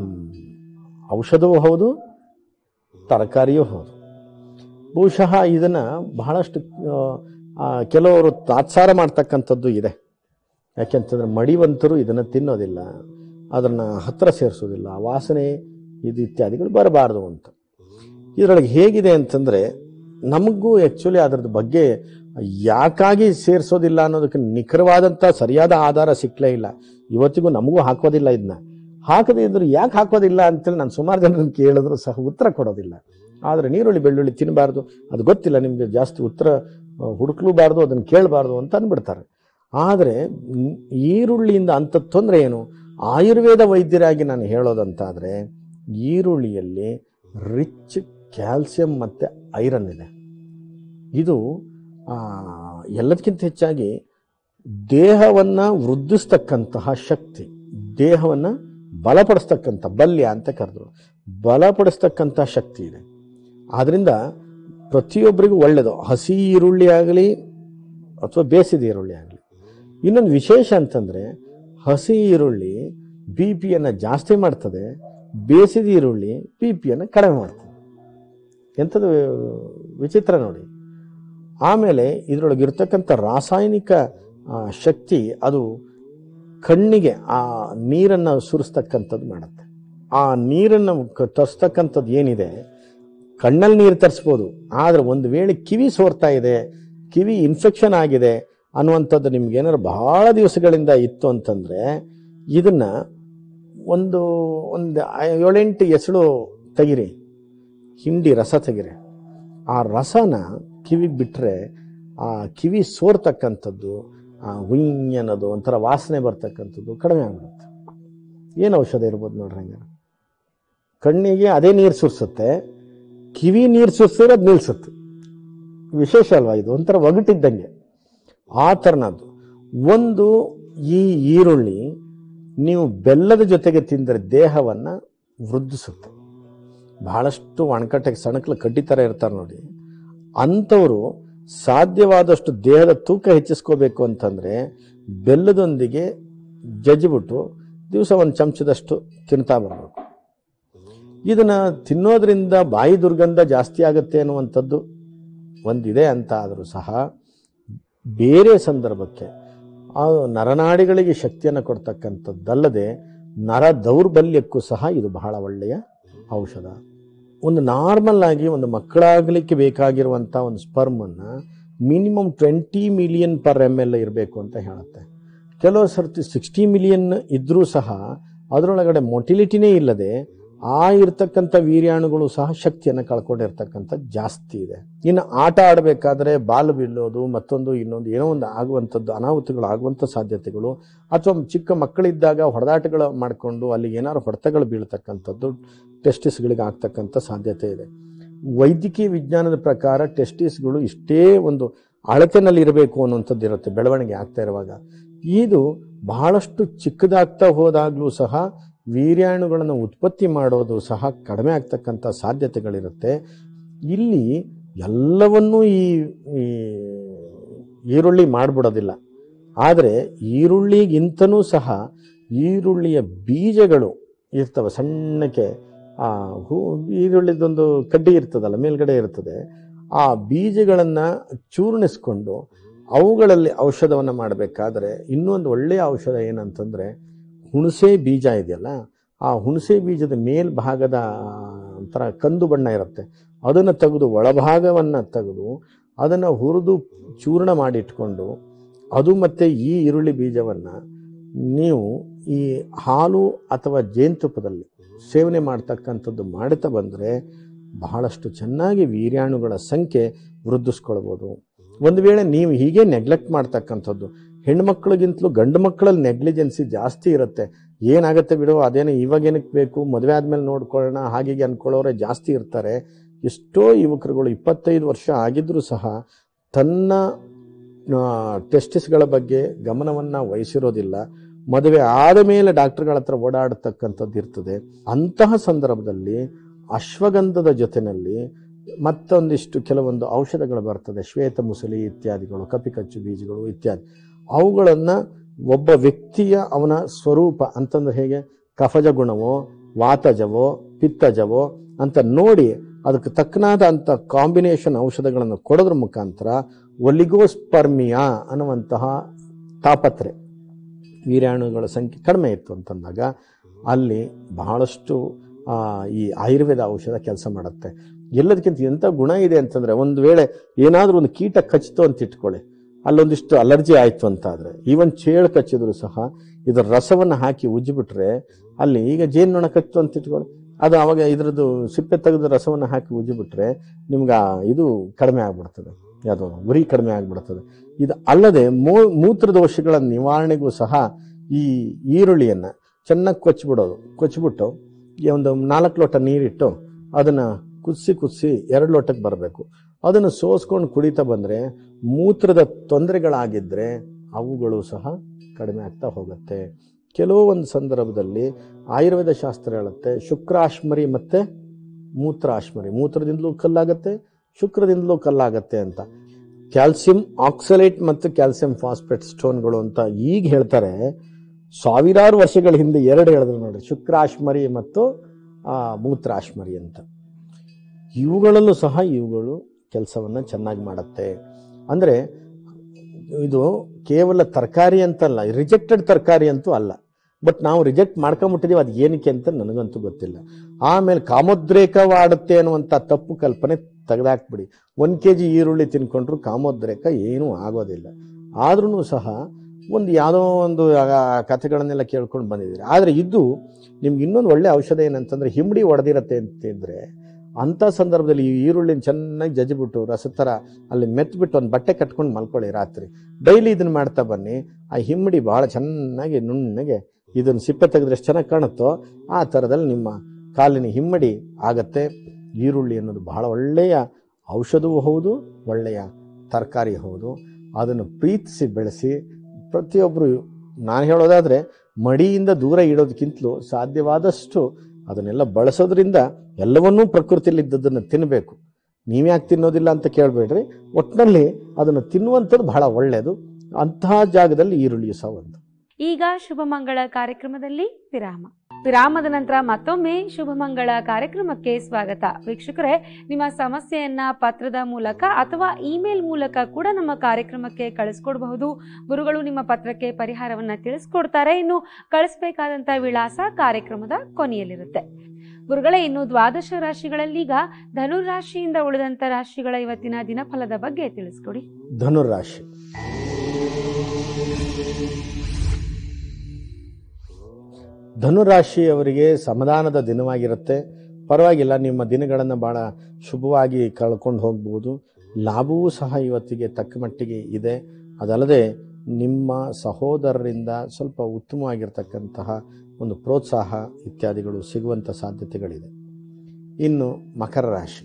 ಔಷಧವೂ ಹೌದು, ತರಕಾರಿಯೂ ಹೌದು. ಬಹುಶಃ ಇದನ್ನು ಬಹಳಷ್ಟು ಕೆಲವರು ತಾತ್ಸಾರ ಮಾಡ್ತಕ್ಕಂಥದ್ದು ಇದೆ. ಯಾಕೆಂತಂದರೆ ಮಡಿವಂತರು ಇದನ್ನು ತಿನ್ನೋದಿಲ್ಲ, ಅದನ್ನು ಹತ್ತಿರ ಸೇರಿಸೋದಿಲ್ಲ, ವಾಸನೆ ಇದು ಇತ್ಯಾದಿಗಳು ಬರಬಾರ್ದು ಅಂತ. ಇದರೊಳಗೆ ಹೇಗಿದೆ ಅಂತಂದರೆ, ನಮಗೂ ಆ್ಯಕ್ಚುಲಿ ಅದರದ್ದು ಬಗ್ಗೆ ಯಾಕಾಗಿ ಸೇರಿಸೋದಿಲ್ಲ ಅನ್ನೋದಕ್ಕೆ ನಿಖರವಾದಂಥ ಸರಿಯಾದ ಆಧಾರ ಸಿಕ್ಕಲೇ ಇಲ್ಲ. ಇವತ್ತಿಗೂ ನಮಗೂ ಹಾಕೋದಿಲ್ಲ. ಇದನ್ನ ಹಾಕದೇ ಇದ್ರು ಯಾಕೆ ಹಾಕೋದಿಲ್ಲ ಅಂತೇಳಿ ನಾನು ಸುಮಾರು ಜನರನ್ನು ಕೇಳಿದ್ರು ಸಹ ಉತ್ತರ ಕೊಡೋದಿಲ್ಲ. ಆದರೆ ನೀರುಳ್ಳಿ ಬೆಳ್ಳುಳ್ಳಿ ತಿನ್ನಬಾರ್ದು, ಅದು ಗೊತ್ತಿಲ್ಲ ನಿಮಗೆ, ಜಾಸ್ತಿ ಉತ್ತರ ಹುಡುಕ್ಲೂಬಾರ್ದು, ಅದನ್ನು ಕೇಳಬಾರ್ದು ಅಂತ ಅಂದ್ಬಿಡ್ತಾರೆ. ಆದರೆ ಈರುಳ್ಳಿಯಿಂದ ಅಂಥ ತೊಂದರೆ ಏನು? ಆಯುರ್ವೇದ ವೈದ್ಯರಾಗಿ ನಾನು ಹೇಳೋದಂತಾದರೆ, ಈರುಳ್ಳಿಯಲ್ಲಿ ರಿಚ್ ಕ್ಯಾಲ್ಸಿಯಂ ಮತ್ತು ಐರನ್ ಇದೆ. ಇದು ಎಲ್ಲದಕ್ಕಿಂತ ಹೆಚ್ಚಾಗಿ ದೇಹವನ್ನು ವೃದ್ಧಿಸ್ತಕ್ಕಂತಹ ಶಕ್ತಿ, ದೇಹವನ್ನು ಬಲಪಡಿಸ್ತಕ್ಕಂಥ, ಬಲ್ಯ ಅಂತ ಕರೆದ್ರು, ಬಲಪಡಿಸ್ತಕ್ಕಂಥ ಶಕ್ತಿ ಇದೆ. ಆದ್ದರಿಂದ ಪ್ರತಿಯೊಬ್ಬರಿಗೂ ಒಳ್ಳೆಯದು, ಹಸಿ ಈರುಳ್ಳಿ ಆಗಲಿ ಅಥವಾ ಬೇಯಿಸಿದ ಈರುಳ್ಳಿ ಆಗಲಿ. ಇನ್ನೊಂದು ವಿಶೇಷ ಅಂತಂದರೆ, ಹಸಿ ಈರುಳ್ಳಿ ಬಿ ಪಿಯನ್ನು ಜಾಸ್ತಿ ಮಾಡ್ತದೆ, ಬೇಯಿಸಿದ ಈರುಳ್ಳಿ ಬಿ ಪಿಯನ್ನು ಕಡಿಮೆ ಮಾಡ್ತದೆ. ಎಂಥದ್ದು ವಿಚಿತ್ರ ನೋಡಿ. ಆಮೇಲೆ ಇದರೊಳಗಿರ್ತಕ್ಕಂಥ ರಾಸಾಯನಿಕ ಶಕ್ತಿ ಅದು ಕಣ್ಣಿಗೆ ಆ ನೀರನ್ನು ಸುರಿಸ್ತಕ್ಕಂಥದ್ದು ಮಾಡುತ್ತೆ. ಆ ನೀರನ್ನು ತರಿಸ್ತಕ್ಕಂಥದ್ದು ಏನಿದೆ, ಕಣ್ಣಲ್ಲಿ ನೀರು ತರಿಸ್ಬೋದು, ಆದರೆ ಒಂದು ವೇಳೆ ಕಿವಿ ಸೋರ್ತಾ ಇದೆ, ಕಿವಿ ಇನ್ಫೆಕ್ಷನ್ ಆಗಿದೆ ಅನ್ನುವಂಥದ್ದು ನಿಮ್ಗೇನಾದ್ರು ಬಹಳ ದಿವಸಗಳಿಂದ ಇತ್ತು ಅಂತಂದರೆ, ಇದನ್ನು ಒಂದು 7-8 ಎಸಳು ತೆಗಿರಿ, ಹಿಂಡಿ ರಸ ತೆಗಿರಿ. ಆ ರಸನ ಕಿವಿಗೆ ಬಿಟ್ಟರೆ ಆ ಕಿವಿ ಸೋರ್ತಕ್ಕಂಥದ್ದು, ಹುಯ್ ಅನ್ನೋದು ಒಂಥರ ವಾಸನೆ ಬರ್ತಕ್ಕಂಥದ್ದು ಕಡಿಮೆ ಆಗ್ಬಿಡುತ್ತೆ. ಏನು ಔಷಧ ಇರ್ಬೋದು ನೋಡ್ರಿ. ಹಂಗೆ ಕಣ್ಣಿಗೆ ಅದೇ ನೀರು ಸುರಿಸುತ್ತೆ, ಕಿವಿ ನೀರು ಸುರಿಸಿದ್ರೆ ಅದು ನಿಲ್ಸುತ್ತೆ. ವಿಶೇಷ ಅಲ್ವಾ ಇದು? ಒಂಥರ ಒಗಟಿದ್ದಂಗೆ ಆ ಥರನದ್ದು. ಒಂದು ಈ ಈರುಳ್ಳಿ ನೀವು ಬೆಲ್ಲದ ಜೊತೆಗೆ ತಿಂದರೆ ದೇಹವನ್ನು ವೃದ್ಧಿಸುತ್ತೆ. ಬಹಳಷ್ಟು ಒಣಕಟ್ಟೆಗೆ ಸಣಕಲು ಕಡ್ಡಿ ಥರ ಇರ್ತಾರೆ ನೋಡಿ, ಅಂಥವರು ಸಾಧ್ಯವಾದಷ್ಟು ದೇಹದ ತೂಕ ಹೆಚ್ಚಿಸ್ಕೋಬೇಕು ಅಂತಂದರೆ ಬೆಲ್ಲದೊಂದಿಗೆ ಜಜ್ಜಿಬಿಟ್ಟು ದಿವಸ ಒಂದು ಚಮಚದಷ್ಟು ತಿನ್ತಾ ಬರಬೇಕು. ಇದನ್ನು ತಿನ್ನೋದ್ರಿಂದ ಬಾಯಿ ದುರ್ಗಂಧ ಜಾಸ್ತಿ ಆಗುತ್ತೆ ಅನ್ನುವಂಥದ್ದು ಒಂದಿದೆ ಅಂತ ಆದರೂ ಸಹ, ಬೇರೆ ಸಂದರ್ಭಕ್ಕೆ ಆ ನರನಾಡಿಗಳಿಗೆ ಶಕ್ತಿಯನ್ನು ಕೊಡ್ತಕ್ಕಂಥದ್ದಲ್ಲದೆ ನರ ದೌರ್ಬಲ್ಯಕ್ಕೂ ಸಹ ಇದು ಬಹಳ ಒಳ್ಳೆಯ ಔಷಧ. ಒಂದು ನಾರ್ಮಲ್ ಆಗಿ ಒಂದು ಮಕ್ಕಳಾಗಲಿಕ್ಕೆ ಬೇಕಾಗಿರುವಂಥ ಒಂದು ಸ್ಪರ್ಮನ್ನು ಮಿನಿಮಮ್ 20 ಮಿಲಿಯನ್ ಪರ್ ml ಇರಬೇಕು ಅಂತ ಹೇಳುತ್ತೆ. ಕೆಲವು ಸರ್ತಿ 60 ಮಿಲಿಯನ್ ಇದ್ದರೂ ಸಹ ಅದರೊಳಗಡೆ ಮೊಟಿಲಿಟಿನೇ ಇಲ್ಲದೆ ಆ ಇರ್ತಕ್ಕಂಥ ವೀರ್ಯಾಣುಗಳು ಸಹ ಶಕ್ತಿಯನ್ನು ಕಳ್ಕೊಂಡಿರ್ತಕ್ಕಂಥ ಜಾಸ್ತಿ ಇದೆ. ಇನ್ನು ಆಟ ಆಡಬೇಕಾದ್ರೆ ಬಾಲು ಬೀಳೋದು, ಮತ್ತೊಂದು ಇನ್ನೊಂದು ಏನೋ ಒಂದು ಆಗುವಂಥದ್ದು, ಅನಾಹುತಗಳು ಆಗುವಂಥ ಸಾಧ್ಯತೆಗಳು, ಅಥವಾ ಚಿಕ್ಕ ಮಕ್ಕಳಿದ್ದಾಗ ಹೊಡೆದಾಟಗಳು ಮಾಡಿಕೊಂಡು ಅಲ್ಲಿ ಏನಾದ್ರು ಹೊಡೆತಗಳು ಬೀಳ್ತಕ್ಕಂಥದ್ದು ಟೆಸ್ಟಿಸ್ಗಳಿಗೆ ಆಗ್ತಕ್ಕಂಥ ಸಾಧ್ಯತೆ ಇದೆ. ವೈದ್ಯಕೀಯ ವಿಜ್ಞಾನದ ಪ್ರಕಾರ ಟೆಸ್ಟಿಸ್ಗಳು ಇಷ್ಟೇ ಒಂದು ಅಳತೆನಲ್ಲಿ ಇರಬೇಕು ಅನ್ನುವಂಥದ್ದು ಇರುತ್ತೆ ಬೆಳವಣಿಗೆ ಆಗ್ತಾ ಇರುವಾಗ. ಇದು ಬಹಳಷ್ಟು ಚಿಕ್ಕದಾಗ್ತಾ ಹೋದಾಗಲೂ ಸಹ ವೀರ್ಯಾಣುಗಳನ್ನು ಉತ್ಪತ್ತಿ ಮಾಡೋದು ಸಹ ಕಡಿಮೆ ಆಗ್ತಕ್ಕಂಥ ಸಾಧ್ಯತೆಗಳಿರುತ್ತೆ. ಇಲ್ಲಿ ಎಲ್ಲವನ್ನೂ ಈ ಈರುಳ್ಳಿ ಮಾಡಿಬಿಡೋದಿಲ್ಲ. ಆದರೆ ಈರುಳ್ಳಿಗಿಂತನೂ ಸಹ ಈರುಳ್ಳಿಯ ಬೀಜಗಳು ಇರ್ತವೆ ಸಣ್ಣಕ್ಕೆ. ಈರುಳ್ಳಿದೊಂದು ಕಡ್ಡಿ ಇರ್ತದಲ್ಲ, ಮೇಲ್ಗಡೆ ಇರ್ತದೆ, ಆ ಬೀಜಗಳನ್ನು ಚೂರ್ಣಿಸ್ಕೊಂಡು ಅವುಗಳಲ್ಲಿ ಔಷಧವನ್ನು ಮಾಡಬೇಕಾದ್ರೆ ಇನ್ನೊಂದು ಒಳ್ಳೆಯ ಔಷಧ ಏನಂತಂದರೆ, ಹುಣಸೆ ಬೀಜ ಇದೆಯಲ್ಲ, ಆ ಹುಣಸೆ ಬೀಜದ ಮೇಲ್ಭಾಗದ ಒಂಥರ ಕಂದು ಬಣ್ಣ ಇರುತ್ತೆ, ಅದನ್ನು ತೆಗೆದು ಒಳಭಾಗವನ್ನು ತೆಗೆದು ಅದನ್ನು ಹುರಿದು ಚೂರ್ಣ ಮಾಡಿಟ್ಕೊಂಡು ಅದು ಮತ್ತು ಈ ಈರುಳ್ಳಿ ಬೀಜವನ್ನು ನೀವು ಈ ಹಾಲು ಅಥವಾ ಜೇನುತುಪ್ಪದಲ್ಲಿ ಸೇವನೆ ಮಾಡ್ತಕ್ಕಂಥದ್ದು ಮಾಡುತ್ತಾ ಬಂದರೆ ಬಹಳಷ್ಟು ಚೆನ್ನಾಗಿ ವೀರ್ಯಾಣುಗಳ ಸಂಖ್ಯೆ ವೃದ್ಧಿಸ್ಕೊಳ್ಬೋದು. ಒಂದು ವೇಳೆ ನೀವು ಹೀಗೆ ನೆಗ್ಲೆಕ್ಟ್ ಮಾಡ್ತಕ್ಕಂಥದ್ದು, ಹೆಣ್ಮಕ್ಳಿಗಿಂತಲೂ ಗಂಡು ಮಕ್ಕಳಲ್ಲಿ ನೆಗ್ಲಿಜೆನ್ಸಿ ಜಾಸ್ತಿ ಇರುತ್ತೆ. ಏನಾಗುತ್ತೆ ಬಿಡು, ಅದೇನು ಇವಾಗೇನಕ್ಕೆ ಬೇಕು, ಮದುವೆ ಆದಮೇಲೆ ನೋಡ್ಕೊಳ್ಳೋಣ ಹಾಗೆ ಅಂದ್ಕೊಳ್ಳೋರೆ ಜಾಸ್ತಿ ಇರ್ತಾರೆ. ಎಷ್ಟೋ ಯುವಕರುಗಳು 25 ವರ್ಷ ಆಗಿದ್ರೂ ಸಹ ತನ್ನ ಟೆಸ್ಟಿಸ್ಗಳ ಬಗ್ಗೆ ಗಮನವನ್ನು ವಹಿಸಿರೋದಿಲ್ಲ. ಮದುವೆ ಆದ ಮೇಲೆ ಡಾಕ್ಟರ್ಗಳ ಹತ್ರ ಓಡಾಡತಕ್ಕಂಥದ್ದು ಇರ್ತದೆ. ಅಂತಹ ಸಂದರ್ಭದಲ್ಲಿ ಅಶ್ವಗಂಧದ ಜೊತೆಯಲ್ಲಿ ಮತ್ತೊಂದಿಷ್ಟು ಕೆಲವೊಂದು ಔಷಧಗಳು ಬರ್ತದೆ, ಶ್ವೇತ ಮುಸಲಿ ಇತ್ಯಾದಿಗಳು, ಕಪಿಕಚ್ಚು ಬೀಜಗಳು ಇತ್ಯಾದಿ. ಅವುಗಳನ್ನು ಒಬ್ಬ ವ್ಯಕ್ತಿಯ ಅವನ ಸ್ವರೂಪ ಅಂತಂದ್ರೆ ಹೇಗೆ, ಕಫಜ ಗುಣವೋ ವಾತಜವೋ ಪಿತ್ತಜವೋ ಅಂತ ನೋಡಿ ಅದಕ್ಕೆ ತಕ್ಕನಾದ ಅಂತ ಕಾಂಬಿನೇಷನ್ ಔಷಧಗಳನ್ನು ಕೊಡೋದ್ರ ಮುಖಾಂತರ ಒಲಿಗೋಸ್ಪರ್ಮಿಯಾ ಅನ್ನುವಂತಹ ತಾಪತ್ರೆ, ವೀರ್ಯಾಣುಗಳ ಸಂಖ್ಯೆ ಕಡಿಮೆ ಇತ್ತು ಅಂತಂದಾಗ ಅಲ್ಲಿ ಬಹಳಷ್ಟು ಈ ಆಯುರ್ವೇದ ಔಷಧ ಕೆಲಸ ಮಾಡುತ್ತೆ. ಎಲ್ಲದಕ್ಕಿಂತ ಎಂಥ ಗುಣ ಇದೆ ಅಂತಂದರೆ, ಒಂದು ವೇಳೆ ಏನಾದರೂ ಒಂದು ಕೀಟ ಕಚ್ಚಿತು ಅಂತ ಇಟ್ಕೊಳ್ಳಿ, ಅಲ್ಲೊಂದಿಷ್ಟು ಅಲರ್ಜಿ ಆಯಿತು ಅಂತಾದರೆ, ಈವನ್ ಚೇಳು ಕಚ್ಚಿದ್ರು ಸಹ ಇದರ ರಸವನ್ನು ಹಾಕಿ ಉಜ್ಜಿಬಿಟ್ರೆ, ಅಲ್ಲಿ ಈಗ ಜೇನುನೊಣ ಕಚ್ಚಿತು ಅಂತ ಇಟ್ಕೊಳ್ಳಿ, ಅದು ಅವಾಗ ಇದರದ್ದು ಸಿಪ್ಪೆ ತೆಗೆದು ರಸವನ್ನು ಹಾಕಿ ಉಜ್ಜಿಬಿಟ್ರೆ ನಿಮ್ಗೆ ಇದು ಕಡಿಮೆ ಆಗ್ಬಿಡ್ತದೆ, ಯಾವುದೋ ಉರಿ ಕಡಿಮೆ ಆಗ್ಬಿಡ್ತದೆ. ಇದು ಅಲ್ಲದೆ ಮೂತ್ರದೋಷಗಳ ನಿವಾರಣೆಗೂ ಸಹ ಈ ಈರುಳ್ಳಿಯನ್ನು ಚೆನ್ನಾಗಿ ಕೊಚ್ಚಿಬಿಟ್ಟು ಒಂದು 4 ಲೋಟ ನೀರಿಟ್ಟು ಅದನ್ನು ಕುದಿಸಿ 2 ಲೋಟಕ್ಕೆ ಬರಬೇಕು. ಅದನ್ನು ಸೋಸ್ಕೊಂಡು ಕುಡಿತಾ ಬಂದರೆ ಮೂತ್ರದ ತೊಂದರೆಗಳಾಗಿದ್ದರೆ ಅವುಗಳು ಸಹ ಕಡಿಮೆ ಆಗ್ತಾ ಹೋಗುತ್ತೆ. ಕೆಲವೊಂದು ಸಂದರ್ಭದಲ್ಲಿ ಆಯುರ್ವೇದ ಶಾಸ್ತ್ರ ಹೇಳುತ್ತೆ, ಶುಕ್ರಾಶ್ಮರಿ ಮತ್ತು ಮೂತ್ರಾಶ್ಮರಿ, ಮೂತ್ರದಿಂದಲೂ ಕಲ್ಲಾಗತ್ತೆ, ಶುಕ್ರದಿಂದಲೂ ಕಲ್ಲಾಗತ್ತೆ ಅಂತ. ಕ್ಯಾಲ್ಸಿಯಂ ಆಕ್ಸಲೇಟ್ ಮತ್ತು ಕ್ಯಾಲ್ಸಿಯಂ ಫಾಸ್ಫೇಟ್ ಸ್ಟೋನ್ಗಳು ಅಂತ ಈಗ ಹೇಳ್ತಾರೆ. ಸಾವಿರಾರು ವರ್ಷಗಳ ಹಿಂದೆ 2 ಹೇಳಿದ್ರು ನೋಡಿ, ಶುಕ್ರಾಶ್ಮರಿ ಮತ್ತು ಮೂತ್ರಾಶ್ಮರಿ ಅಂತ. ಇವುಗಳಲ್ಲೂ ಸಹ ಇವುಗಳು ಕೆಲಸವನ್ನು ಚೆನ್ನಾಗಿ ಮಾಡುತ್ತೆ. ಅಂದರೆ ಇದು ಕೇವಲ ತರಕಾರಿ ಅಂತಲ್ಲ, ರಿಜೆಕ್ಟೆಡ್ ತರಕಾರಿ ಅಂತೂ ಅಲ್ಲ, ಬಟ್ ನಾವು ರಿಜೆಕ್ಟ್ ಮಾಡ್ಕೊಂಬಿಟ್ಟಿದ್ದೀವಿ. ಅದು ಏನಕ್ಕೆ ಅಂತ ನನಗಂತೂ ಗೊತ್ತಿಲ್ಲ. ಆಮೇಲೆ ಕಾಮೋದ್ರೇಕವಾಡುತ್ತೆ ಅನ್ನುವಂಥ ತಪ್ಪು ಕಲ್ಪನೆ ತೆಗೆದಾಕ್ಬಿಡಿ. 1 kg ಈರುಳ್ಳಿ ತಿನ್ಕೊಂಡ್ರು ಕಾಮೋದ್ರೇಕ ಏನೂ ಆಗೋದಿಲ್ಲ. ಆದ್ರೂ ಸಹ ಒಂದು ಯಾವುದೋ ಒಂದು ಕಥೆಗಳನ್ನೆಲ್ಲ ಕೇಳ್ಕೊಂಡು ಬಂದಿದ್ದೀರಿ. ಆದರೆ ಇದು ನಿಮ್ಗೆ ಇನ್ನೊಂದು ಒಳ್ಳೆ ಔಷಧ ಏನಂತಂದರೆ, ಹಿಮ್ಮಡಿ ಒಡೆದಿರತ್ತೆ ಅಂತಿದ್ರೆ ಅಂಥ ಸಂದರ್ಭದಲ್ಲಿ ಈ ಈರುಳ್ಳಿನ ಚೆನ್ನಾಗಿ ಜಜ್ಜಿಬಿಟ್ಟು ರಸ ಥರ ಅಲ್ಲಿ ಮೆತ್ಬಿಟ್ಟು ಒಂದು ಬಟ್ಟೆ ಕಟ್ಕೊಂಡು ಮಲ್ಕೊಳ್ಳಿ ರಾತ್ರಿ. ಡೈಲಿ ಇದನ್ನು ಮಾಡ್ತಾ ಬನ್ನಿ. ಆ ಹಿಮ್ಮಡಿ ಭಾಳ ಚೆನ್ನಾಗಿ ನುಣ್ಣಗೆ ಇದನ್ನು ಸಿಪ್ಪೆ ತೆಗೆದ್ರೆ ಎಷ್ಟು ಚೆನ್ನಾಗಿ ಕಾಣುತ್ತೋ ಆ ಥರದಲ್ಲಿ ನಿಮ್ಮ ಕಾಲಿನ ಹಿಮ್ಮಡಿ ಆಗತ್ತೆ. ಈರುಳ್ಳಿ ಅನ್ನೋದು ಬಹಳ ಒಳ್ಳೆಯ ಔಷಧವೂ ಹೌದು, ಒಳ್ಳೆಯ ತರಕಾರಿ ಹೌದು. ಅದನ್ನು ಪ್ರೀತಿಸಿ ಬೆಳೆಸಿ ಪ್ರತಿಯೊಬ್ಬರು, ನಾನು ಹೇಳೋದಾದರೆ ಮಡಿಯಿಂದ ದೂರ ಇಡೋದಕ್ಕಿಂತಲೂ ಸಾಧ್ಯವಾದಷ್ಟು ಅದನ್ನೆಲ್ಲ ಬಳಸೋದ್ರಿಂದ ಎಲ್ಲವನ್ನೂ ಪ್ರಕೃತಿಯಲ್ಲಿ ಇದ್ದದನ್ನು ತಿನ್ನಬೇಕು. ನೀವ್ಯಾಕೆ ತಿನ್ನೋದಿಲ್ಲ ಅಂತ ಕೇಳಬೇಡ್ರಿ, ಒಟ್ಟಿನಲ್ಲಿ ಅದನ್ನು ತಿನ್ನುವಂಥದ್ದು ಬಹಳ ಒಳ್ಳೆಯದು. ಅಂತಹ ಜಾಗದಲ್ಲಿ ಈರುಳ್ಳಿ ಸಹ ಒಂದು. ಈಗ ಶುಭಮಂಗಳ ಕಾರ್ಯಕ್ರಮದಲ್ಲಿ ವಿರಾಮದ ನಂತರ ಮತ್ತೊಮ್ಮೆ ಶುಭಮಂಗಳ ಕಾರ್ಯಕ್ರಮಕ್ಕೆ ಸ್ವಾಗತ. ವೀಕ್ಷಕರೇ, ನಿಮ್ಮ ಸಮಸ್ಯೆಯನ್ನ ಪತ್ರದ ಮೂಲಕ ಅಥವಾ ಇಮೇಲ್ ಮೂಲಕ ಕೂಡ ನಮ್ಮ ಕಾರ್ಯಕ್ರಮಕ್ಕೆ ಕಳಿಸ್ಕೊಡ್ಬಹುದು. ಗುರುಗಳು ನಿಮ್ಮ ಪತ್ರಕ್ಕೆ ಪರಿಹಾರವನ್ನ ತಿಳಿಸ್ಕೊಡ್ತಾರೆ. ಇನ್ನು ಕಳಿಸ್ಬೇಕಾದಂತ ವಿಳಾಸ ಕಾರ್ಯಕ್ರಮದ ಕೊನೆಯಲ್ಲಿರುತ್ತೆ. ಗುರುಗಳೇ, ಇನ್ನು 12 ರಾಶಿಗಳಲ್ಲೀಗ ಧನುರಾಶಿಯಿಂದ ಉಳಿದಂತ ರಾಶಿಗಳ ಇವತ್ತಿನ ದಿನಫಲದ ಬಗ್ಗೆ ತಿಳಿಸ್ಕೊಡಿ. ಧನುರಾಶಿ ಧನುರಾಶಿಯವರಿಗೆ ಸಮಾಧಾನದ ದಿನವಾಗಿರುತ್ತೆ. ಪರವಾಗಿಲ್ಲ, ನಿಮ್ಮ ದಿನಗಳನ್ನು ಭಾಳ ಶುಭವಾಗಿ ಕಳ್ಕೊಂಡು ಹೋಗ್ಬೋದು. ಲಾಭವೂ ಸಹ ಇವತ್ತಿಗೆ ತಕ್ಕ ಮಟ್ಟಿಗೆ ಇದೆ. ಅದಲ್ಲದೆ ನಿಮ್ಮ ಸಹೋದರರಿಂದ ಸ್ವಲ್ಪ ಉತ್ತಮವಾಗಿರ್ತಕ್ಕಂತಹ ಒಂದು ಪ್ರೋತ್ಸಾಹ ಇತ್ಯಾದಿಗಳು ಸಿಗುವಂಥ ಸಾಧ್ಯತೆಗಳಿದೆ. ಇನ್ನು ಮಕರ ರಾಶಿ.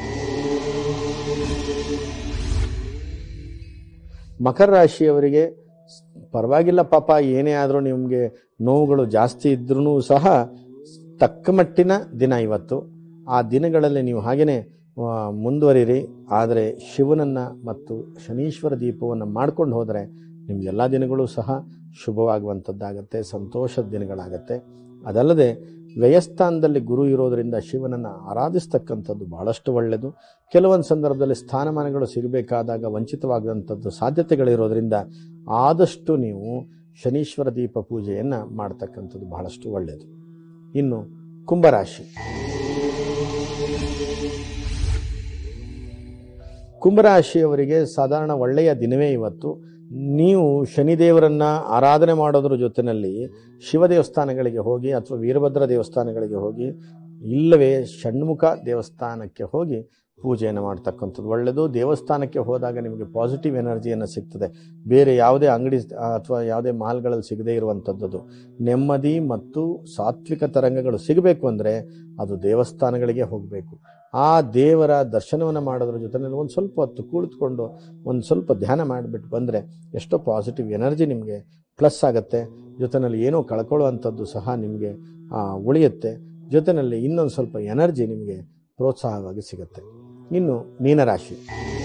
ಮಕರ ರಾಶಿಯವರಿಗೆ ಪರವಾಗಿಲ್ಲ ಪಾಪ, ಏನೇ ಆದರೂ ನಿಮಗೆ ನೋವುಗಳು ಜಾಸ್ತಿ ಇದ್ರೂ ಸಹ ತಕ್ಕ ಮಟ್ಟಿನ ದಿನ ಇವತ್ತು. ಆ ದಿನಗಳಲ್ಲಿ ನೀವು ಹಾಗೆಯೇ ಮುಂದುವರಿರಿ. ಆದರೆ ಶಿವನನ್ನು ಮತ್ತು ಶನೀಶ್ವರ ದೀಪವನ್ನು ಮಾಡ್ಕೊಂಡು ಹೋದರೆ ನಿಮಗೆಲ್ಲ ದಿನಗಳು ಸಹ ಶುಭವಾಗುವಂಥದ್ದಾಗತ್ತೆ, ಸಂತೋಷದ ದಿನಗಳಾಗತ್ತೆ. ಅದಲ್ಲದೆ ವ್ಯಯಸ್ಥಾನದಲ್ಲಿ ಗುರು ಇರೋದರಿಂದ ಶಿವನನ್ನು ಆರಾಧಿಸ್ತಕ್ಕಂಥದ್ದು ಬಹಳಷ್ಟು ಒಳ್ಳೆಯದು. ಕೆಲವೊಂದು ಸಂದರ್ಭದಲ್ಲಿ ಸ್ಥಾನಮಾನಗಳು ಸಿಗಬೇಕಾದಾಗ ವಂಚಿತವಾಗುವಂಥದ್ದು ಸಾಧ್ಯತೆಗಳಿರೋದರಿಂದ ಆದಷ್ಟು ನೀವು ಶನೀಶ್ವರ ದೀಪ ಪೂಜೆಯನ್ನು ಮಾಡ್ತಕ್ಕಂಥದ್ದು ಬಹಳಷ್ಟು ಒಳ್ಳೆಯದು. ಇನ್ನು ಕುಂಭರಾಶಿ. ಕುಂಭರಾಶಿಯವರಿಗೆ ಸಾಧಾರಣ ಒಳ್ಳೆಯ ದಿನವೇ ಇವತ್ತು. ನೀವು ಶನಿದೇವರನ್ನು ಆರಾಧನೆ ಮಾಡೋದ್ರ ಜೊತೆಯಲ್ಲಿ ಶಿವ ದೇವಸ್ಥಾನಗಳಿಗೆ ಹೋಗಿ ಅಥವಾ ವೀರಭದ್ರ ದೇವಸ್ಥಾನಗಳಿಗೆ ಹೋಗಿ, ಇಲ್ಲವೇ ಷಣ್ಮುಖ ದೇವಸ್ಥಾನಕ್ಕೆ ಹೋಗಿ ಪೂಜೆಯನ್ನು ಮಾಡ್ತಕ್ಕಂಥದ್ದು ಒಳ್ಳೆಯದು. ದೇವಸ್ಥಾನಕ್ಕೆ ಹೋದಾಗ ನಿಮಗೆ ಪಾಸಿಟಿವ್ ಎನರ್ಜಿಯನ್ನು ಸಿಗ್ತದೆ. ಬೇರೆ ಯಾವುದೇ ಅಂಗಡಿ ಅಥವಾ ಯಾವುದೇ ಮಾಲ್ಗಳಲ್ಲಿ ಸಿಗದೇ ಇರುವಂಥದ್ದು ನೆಮ್ಮದಿ ಮತ್ತು ಸಾತ್ವಿಕ ತರಂಗಗಳು ಸಿಗಬೇಕು ಅಂದರೆ ಅದು ದೇವಸ್ಥಾನಗಳಿಗೆ ಹೋಗಬೇಕು. ಆ ದೇವರ ದರ್ಶನವನ್ನು ಮಾಡೋದ್ರ ಜೊತೆಯಲ್ಲಿ ಒಂದು ಸ್ವಲ್ಪ ಹೊತ್ತು ಕುಳಿತುಕೊಂಡು ಒಂದು ಸ್ವಲ್ಪ ಧ್ಯಾನ ಮಾಡಿಬಿಟ್ಟು ಬಂದರೆ ಎಷ್ಟೋ ಪಾಸಿಟಿವ್ ಎನರ್ಜಿ ನಿಮಗೆ ಪ್ಲಸ್ ಆಗುತ್ತೆ. ಜೊತೆಯಲ್ಲಿ ಏನೋ ಕಳ್ಕೊಳ್ಳುವಂಥದ್ದು ಸಹ ನಿಮಗೆ ಉಳಿಯುತ್ತೆ. ಜೊತೆಯಲ್ಲಿ ಇನ್ನೊಂದು ಸ್ವಲ್ಪ ಎನರ್ಜಿ ನಿಮಗೆ ಪ್ರೋತ್ಸಾಹವಾಗಿ ಸಿಗುತ್ತೆ. ಇನ್ನು ಮೀನರಾಶಿ.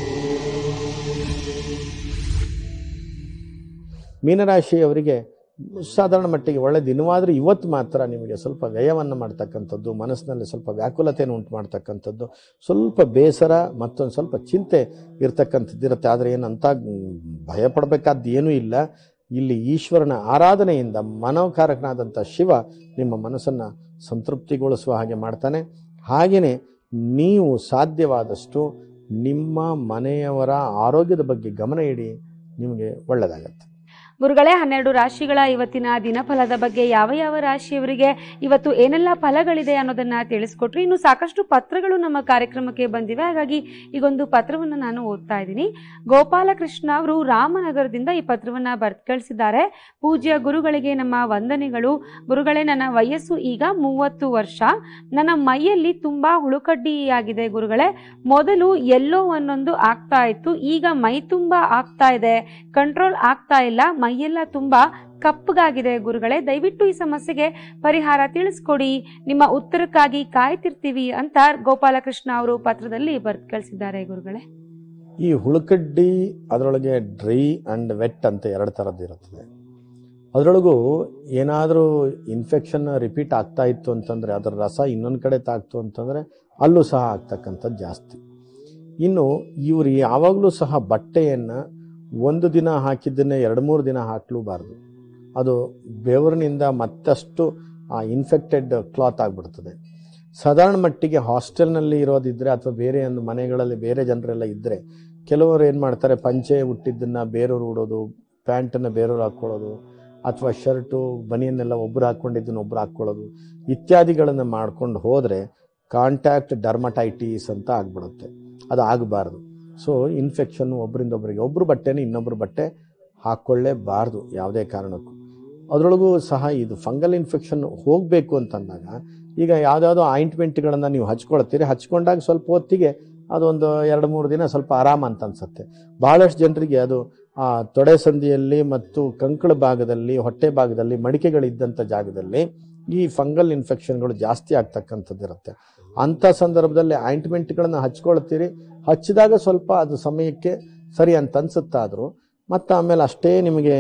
ಮೀನರಾಶಿಯವರಿಗೆ ಸಾಧಾರಣ ಮಟ್ಟಿಗೆ ಒಳ್ಳೆ ದಿನವಾದರೂ ಇವತ್ತು ಮಾತ್ರ ನಿಮಗೆ ಸ್ವಲ್ಪ ವ್ಯಯವನ್ನು ಮಾಡ್ತಕ್ಕಂಥದ್ದು, ಮನಸ್ಸಿನಲ್ಲಿ ಸ್ವಲ್ಪ ವ್ಯಾಕುಲತೆಯನ್ನು ಉಂಟು ಮಾಡ್ತಕ್ಕಂಥದ್ದು, ಸ್ವಲ್ಪ ಬೇಸರ ಮತ್ತೊಂದು ಸ್ವಲ್ಪ ಚಿಂತೆ ಇರ್ತಕ್ಕಂಥದ್ದು ಇರುತ್ತೆ. ಆದರೆ ಏನಂತ ಭಯಪಡಬೇಕಾದ್ದು ಏನೂ ಇಲ್ಲ. ಇಲ್ಲಿ ಈಶ್ವರನ ಆರಾಧನೆಯಿಂದ ಮನೋಕಾರಕನಾದಂಥ ಶಿವ ನಿಮ್ಮ ಮನಸ್ಸನ್ನು ಸಂತೃಪ್ತಿಗೊಳಿಸುವ ಹಾಗೆ ಮಾಡ್ತಾನೆ. ಹಾಗೆಯೇ ನೀವು ಸಾಧ್ಯವಾದಷ್ಟು ನಿಮ್ಮ ಮನೆಯವರ ಆರೋಗ್ಯದ ಬಗ್ಗೆ ಗಮನ ಇಡಿ, ನಿಮಗೆ ಒಳ್ಳೆಯದಾಗತ್ತೆ. ಗುರುಗಳೇ, 12 ರಾಶಿಗಳ ಇವತ್ತಿನ ದಿನಫಲದ ಬಗ್ಗೆ ಯಾವ ಯಾವ ರಾಶಿಯವರಿಗೆ ಇವತ್ತು ಏನೆಲ್ಲ ಫಲಗಳಿದೆ ಅನ್ನೋದನ್ನ ತಿಳಿಸ್ಕೊಟ್ರಿ. ಇನ್ನು ಸಾಕಷ್ಟು ಪತ್ರಗಳು ನಮ್ಮ ಕಾರ್ಯಕ್ರಮಕ್ಕೆ ಬಂದಿವೆ, ಹಾಗಾಗಿ ಈಗೊಂದು ಪತ್ರವನ್ನು ನಾನು ಓದ್ತಾ ಇದ್ದೀನಿ. ಗೋಪಾಲಕೃಷ್ಣ ಅವರು ರಾಮನಗರದಿಂದ ಈ ಪತ್ರವನ್ನ ಬರ್ದು ಕಳಿಸಿದ್ದಾರೆ. ಪೂಜ್ಯ ಗುರುಗಳಿಗೆ ನಮ್ಮ ವಂದನೆಗಳು. ಗುರುಗಳೇ, ನನ್ನ ವಯಸ್ಸು ಈಗ 30 ವರ್ಷ. ನನ್ನ ಮೈಯಲ್ಲಿ ತುಂಬಾ ಹುಳುಕಡ್ಡಿಯಾಗಿದೆ ಗುರುಗಳೇ. ಮೊದಲು ಎಲ್ಲೋ ಒಂದೊಂದು ಆಗ್ತಾ ಇತ್ತು, ಈಗ ಮೈ ತುಂಬಾ ಆಗ್ತಾ ಇದೆ, ಕಂಟ್ರೋಲ್ ಆಗ್ತಾ ಇಲ್ಲ, ಮೈಯೆಲ್ಲ ತುಂಬಾ ಕಪ್ಪಗಾಗಿದೆ ಗುರುಗಳೇ. ದಯವಿಟ್ಟು ಈ ಸಮಸ್ಯೆಗೆ ಪರಿಹಾರ ತಿಳಿಸ್ಕೊಡಿ, ನಿಮ್ಮ ಉತ್ತರಕ್ಕಾಗಿ ಕಾಯ್ತಿರ್ತೀವಿ ಅಂತ ಗೋಪಾಲಕೃಷ್ಣ ಅವರು ಪತ್ರದಲ್ಲಿ ಬರ್ದು ಕಳಿಸಿದ್ದಾರೆ ಗುರುಗಳೇ. ಈ ಹುಳುಕಡ್ಡಿ ಅದರೊಳಗೆ ಡ್ರೈ ಅಂಡ್ ವೆಟ್ ಅಂತ 2 ಥರದ್ದು ಇರುತ್ತದೆ. ಅದರೊಳಗೂ ಏನಾದರೂ ಇನ್ಫೆಕ್ಷನ್ ರಿಪೀಟ್ ಆಗ್ತಾ ಇತ್ತು ಅಂತಂದರೆ, ಅದರ ರಸ ಇನ್ನೊಂದು ಕಡೆ ತಾಕ್ತು ಅಂತಂದರೆ ಅಲ್ಲೂ ಸಹ ಆಗ್ತಕ್ಕಂಥದ್ದು ಜಾಸ್ತಿ. ಇನ್ನು ಇವರು ಯಾವಾಗಲೂ ಸಹ ಬಟ್ಟೆಯನ್ನು ಒಂದು ದಿನ ಹಾಕಿದ್ದನ್ನೇ 2-3 ದಿನ ಹಾಕಲೂಬಾರ್ದು. ಅದು ಬೆವರಿನಿಂದ ಮತ್ತಷ್ಟು ಇನ್ಫೆಕ್ಟೆಡ್ ಕ್ಲಾತ್ ಆಗಿಬಿಡ್ತದೆ. ಸಾಧಾರಣ ಮಟ್ಟಿಗೆ ಹಾಸ್ಟೆಲ್ನಲ್ಲಿ ಇರೋದಿದ್ದರೆ ಅಥವಾ ಬೇರೆ ಒಂದು ಮನೆಗಳಲ್ಲಿ ಬೇರೆ ಜನರೆಲ್ಲ ಇದ್ದರೆ ಕೆಲವರು ಏನು ಮಾಡ್ತಾರೆ, ಪಂಚೆ ಹುಟ್ಟಿದ್ದನ್ನು ಬೇರೆಯವರು ಉಡೋದು, ಪ್ಯಾಂಟನ್ನು ಬೇರೆಯವರು ಹಾಕ್ಕೊಳ್ಳೋದು, ಅಥವಾ ಶರ್ಟು ಬನಿಯನ್ನೆಲ್ಲ ಒಬ್ಬರು ಹಾಕ್ಕೊಂಡಿದ್ದನ್ನು ಒಬ್ಬರು ಹಾಕ್ಕೊಳ್ಳೋದು ಇತ್ಯಾದಿಗಳನ್ನು ಮಾಡ್ಕೊಂಡು ಹೋದರೆ ಕಾಂಟ್ಯಾಕ್ಟ್ ಡರ್ಮಟೈಟಿಸ್ ಅಂತ ಆಗಿಬಿಡುತ್ತೆ. ಅದು ಆಗಬಾರ್ದು. ಸೊ ಇನ್ಫೆಕ್ಷನ್ನು ಒಬ್ಬರಿಂದ ಒಬ್ಬರಿಗೆ, ಒಬ್ಬರು ಬಟ್ಟೆನ ಇನ್ನೊಬ್ಬರು ಬಟ್ಟೆ ಹಾಕ್ಕೊಳ್ಳೇಬಾರ್ದು ಯಾವುದೇ ಕಾರಣಕ್ಕೂ. ಅದರೊಳಗೂ ಸಹ ಇದು ಫಂಗಲ್ ಇನ್ಫೆಕ್ಷನ್ ಹೋಗಬೇಕು ಅಂತಂದಾಗ ಈಗ ಯಾವುದ್ಯಾವುದೋ ಆಯಿಂಟ್ಮೆಂಟ್ಗಳನ್ನು ನೀವು ಹಚ್ಕೊಳ್ತೀರಿ, ಹಚ್ಕೊಂಡಾಗ ಸ್ವಲ್ಪ ಹೊತ್ತಿಗೆ ಅದೊಂದು 2-3 ದಿನ ಸ್ವಲ್ಪ ಆರಾಮ ಅಂತ ಅನ್ಸುತ್ತೆ. ಭಾಳಷ್ಟು ಜನರಿಗೆ ಅದು ತೊಡೆ ಸಂದಿಯಲ್ಲಿ ಮತ್ತು ಕಂಕಳ ಭಾಗದಲ್ಲಿ, ಹೊಟ್ಟೆ ಭಾಗದಲ್ಲಿ, ಮಡಿಕೆಗಳಿದ್ದಂಥ ಜಾಗದಲ್ಲಿ ಈ ಫಂಗಲ್ ಇನ್ಫೆಕ್ಷನ್ಗಳು ಜಾಸ್ತಿ ಆಗ್ತಕ್ಕಂಥದ್ದು ಇರುತ್ತೆ. ಅಂಥ ಸಂದರ್ಭದಲ್ಲಿ ಆಯಿಂಟ್ಮೆಂಟ್ಗಳನ್ನು ಹಚ್ಕೊಳ್ತೀರಿ, ಹಚ್ಚಿದಾಗ ಸ್ವಲ್ಪ ಅದು ಸಮಯಕ್ಕೆ ಸರಿ ಅಂತ ಅನ್ಸುತ್ತಾದರೂ ಮತ್ತು ಆಮೇಲೆ ಅಷ್ಟೇ ನಿಮಗೆ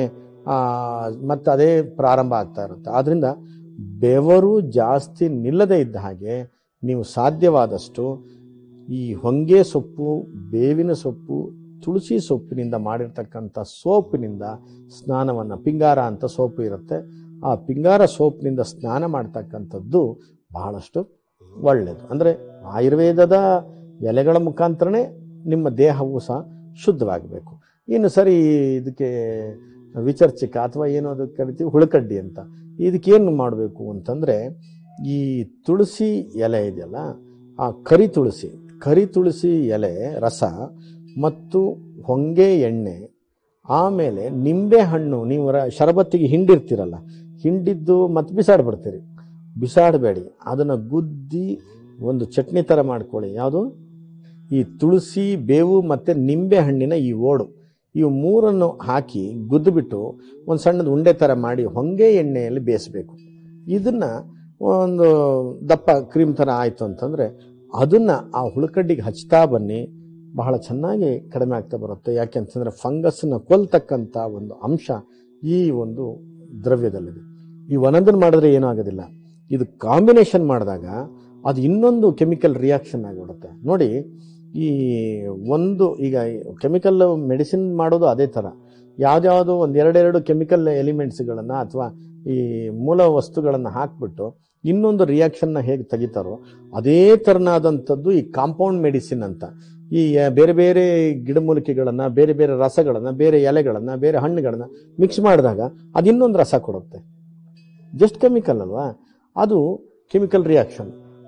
ಮತ್ತು ಅದೇ ಪ್ರಾರಂಭ ಆಗ್ತಾ ಇರುತ್ತೆ. ಆದ್ದರಿಂದ ಬೆವರು ಜಾಸ್ತಿ ನಿಲ್ಲದೇ ಇದ್ದ ಹಾಗೆ ನೀವು ಸಾಧ್ಯವಾದಷ್ಟು ಈ ಹೊಂಗೆ ಸೊಪ್ಪು, ಬೇವಿನ ಸೊಪ್ಪು, ತುಳಸಿ ಸೊಪ್ಪಿನಿಂದ ಮಾಡಿರ್ತಕ್ಕಂಥ ಸೋಪಿನಿಂದ ಸ್ನಾನವನ್ನು, ಪಿಂಗಾರ ಅಂತ ಸೋಪು ಇರುತ್ತೆ, ಆ ಪಿಂಗಾರ ಸೋಪ್ನಿಂದ ಸ್ನಾನ ಮಾಡ್ತಕ್ಕಂಥದ್ದು ಬಹಳಷ್ಟು ಒಳ್ಳೆಯದು. ಅಂದರೆ ಆಯುರ್ವೇದದ ಎಲೆಗಳ ಮುಖಾಂತರನೇ ನಿಮ್ಮ ದೇಹವು ಸಹ ಶುದ್ಧವಾಗಬೇಕು. ಇನ್ನು ಸರಿ, ಇದಕ್ಕೆ ವಿಚರ್ಚಿಕ ಅಥವಾ ಏನೋ ಅದಕ್ಕೆ ಕರಿತೀವಿ ಹುಳುಕಡ್ಡಿ ಅಂತ, ಇದಕ್ಕೇನು ಮಾಡಬೇಕು ಅಂತಂದರೆ ಈ ತುಳಸಿ ಎಲೆ ಇದೆಯಲ್ಲ, ಆ ಕರಿ ತುಳಸಿ ಎಲೆ ರಸ ಮತ್ತು ಹೊಂಗೆ ಎಣ್ಣೆ, ಆಮೇಲೆ ನಿಂಬೆ ಹಣ್ಣು, ನೀವು ಶರಬತ್ತಿಗೆ ಹಿಂಡಿರ್ತೀರಲ್ಲ, ಹಿಂಡಿದ್ದು ಮತ್ತು ಬಿಸಾಡಬೇಡಿ, ಅದನ್ನು ಗುದ್ದಿ ಒಂದು ಚಟ್ನಿ ಥರ ಮಾಡ್ಕೊಳ್ಳಿ. ಯಾವುದು, ಈ ತುಳಸಿ, ಬೇವು ಮತ್ತು ನಿಂಬೆ ಹಣ್ಣಿನ ಈ ಓಡು, ಇವು 3 ಹಾಕಿ ಗುದ್ದುಬಿಟ್ಟು ಒಂದು ಸಣ್ಣದು ಉಂಡೆ ಥರ ಮಾಡಿ ಹೊಂಗೆ ಎಣ್ಣೆಯಲ್ಲಿ ಬೇಯಿಸಬೇಕು. ಇದನ್ನು ಒಂದು ದಪ್ಪ ಕ್ರೀಮ್ ಥರ ಆಯಿತು ಅಂತಂದರೆ ಅದನ್ನು ಆ ಹುಳುಕಡ್ಡಿಗೆ ಹಚ್ತಾ ಬನ್ನಿ, ಬಹಳ ಚೆನ್ನಾಗಿ ಕಡಿಮೆ ಆಗ್ತಾ ಬರುತ್ತೆ. ಯಾಕೆ ಅಂತಂದರೆ ಫಂಗಸ್ನ ಕೊಲ್ತಕ್ಕಂಥ ಒಂದು ಅಂಶ ಈ ಒಂದು ದ್ರವ್ಯದಲ್ಲಿದೆ. ಈ ಒಂದೊಂದನ್ನು ಮಾಡಿದ್ರೆ ಏನೂ ಆಗೋದಿಲ್ಲ, ಇದು ಕಾಂಬಿನೇಷನ್ ಮಾಡಿದಾಗ ಅದು ಇನ್ನೊಂದು ಕೆಮಿಕಲ್ ರಿಯಾಕ್ಷನ್ ಆಗಿಬಿಡುತ್ತೆ. ನೋಡಿ, ಈ ಒಂದು ಈಗ ಕೆಮಿಕಲ್ ಮೆಡಿಸಿನ್ ಮಾಡೋದು ಅದೇ ಥರ, ಯಾವುದ್ಯಾವುದೋ ಒಂದು 2 ಕೆಮಿಕಲ್ ಎಲಿಮೆಂಟ್ಸ್ಗಳನ್ನು ಅಥವಾ ಈ ಮೂಲ ವಸ್ತುಗಳನ್ನು ಹಾಕಿಬಿಟ್ಟು ಇನ್ನೊಂದು ರಿಯಾಕ್ಷನ್ನ ಹೇಗೆ ತೆಗಿತಾರೋ ಅದೇ ಥರನಾದಂಥದ್ದು ಈ ಕಾಂಪೌಂಡ್ ಮೆಡಿಸಿನ್ ಅಂತ. ಈ ಬೇರೆ ಬೇರೆ ಗಿಡಮೂಲಿಕೆಗಳನ್ನು, ಬೇರೆ ಬೇರೆ ರಸಗಳನ್ನು, ಬೇರೆ ಎಲೆಗಳನ್ನು, ಬೇರೆ ಹಣ್ಣುಗಳನ್ನು ಮಿಕ್ಸ್ ಮಾಡಿದಾಗ ಅದು ಇನ್ನೊಂದು ರಸ ಕೊಡುತ್ತೆ. ಜಸ್ಟ್ ಕೆಮಿಕಲ್ ಅಲ್ವಾ, ಅದು ಕೆಮಿಕಲ್ ರಿಯಾಕ್ಷನ್.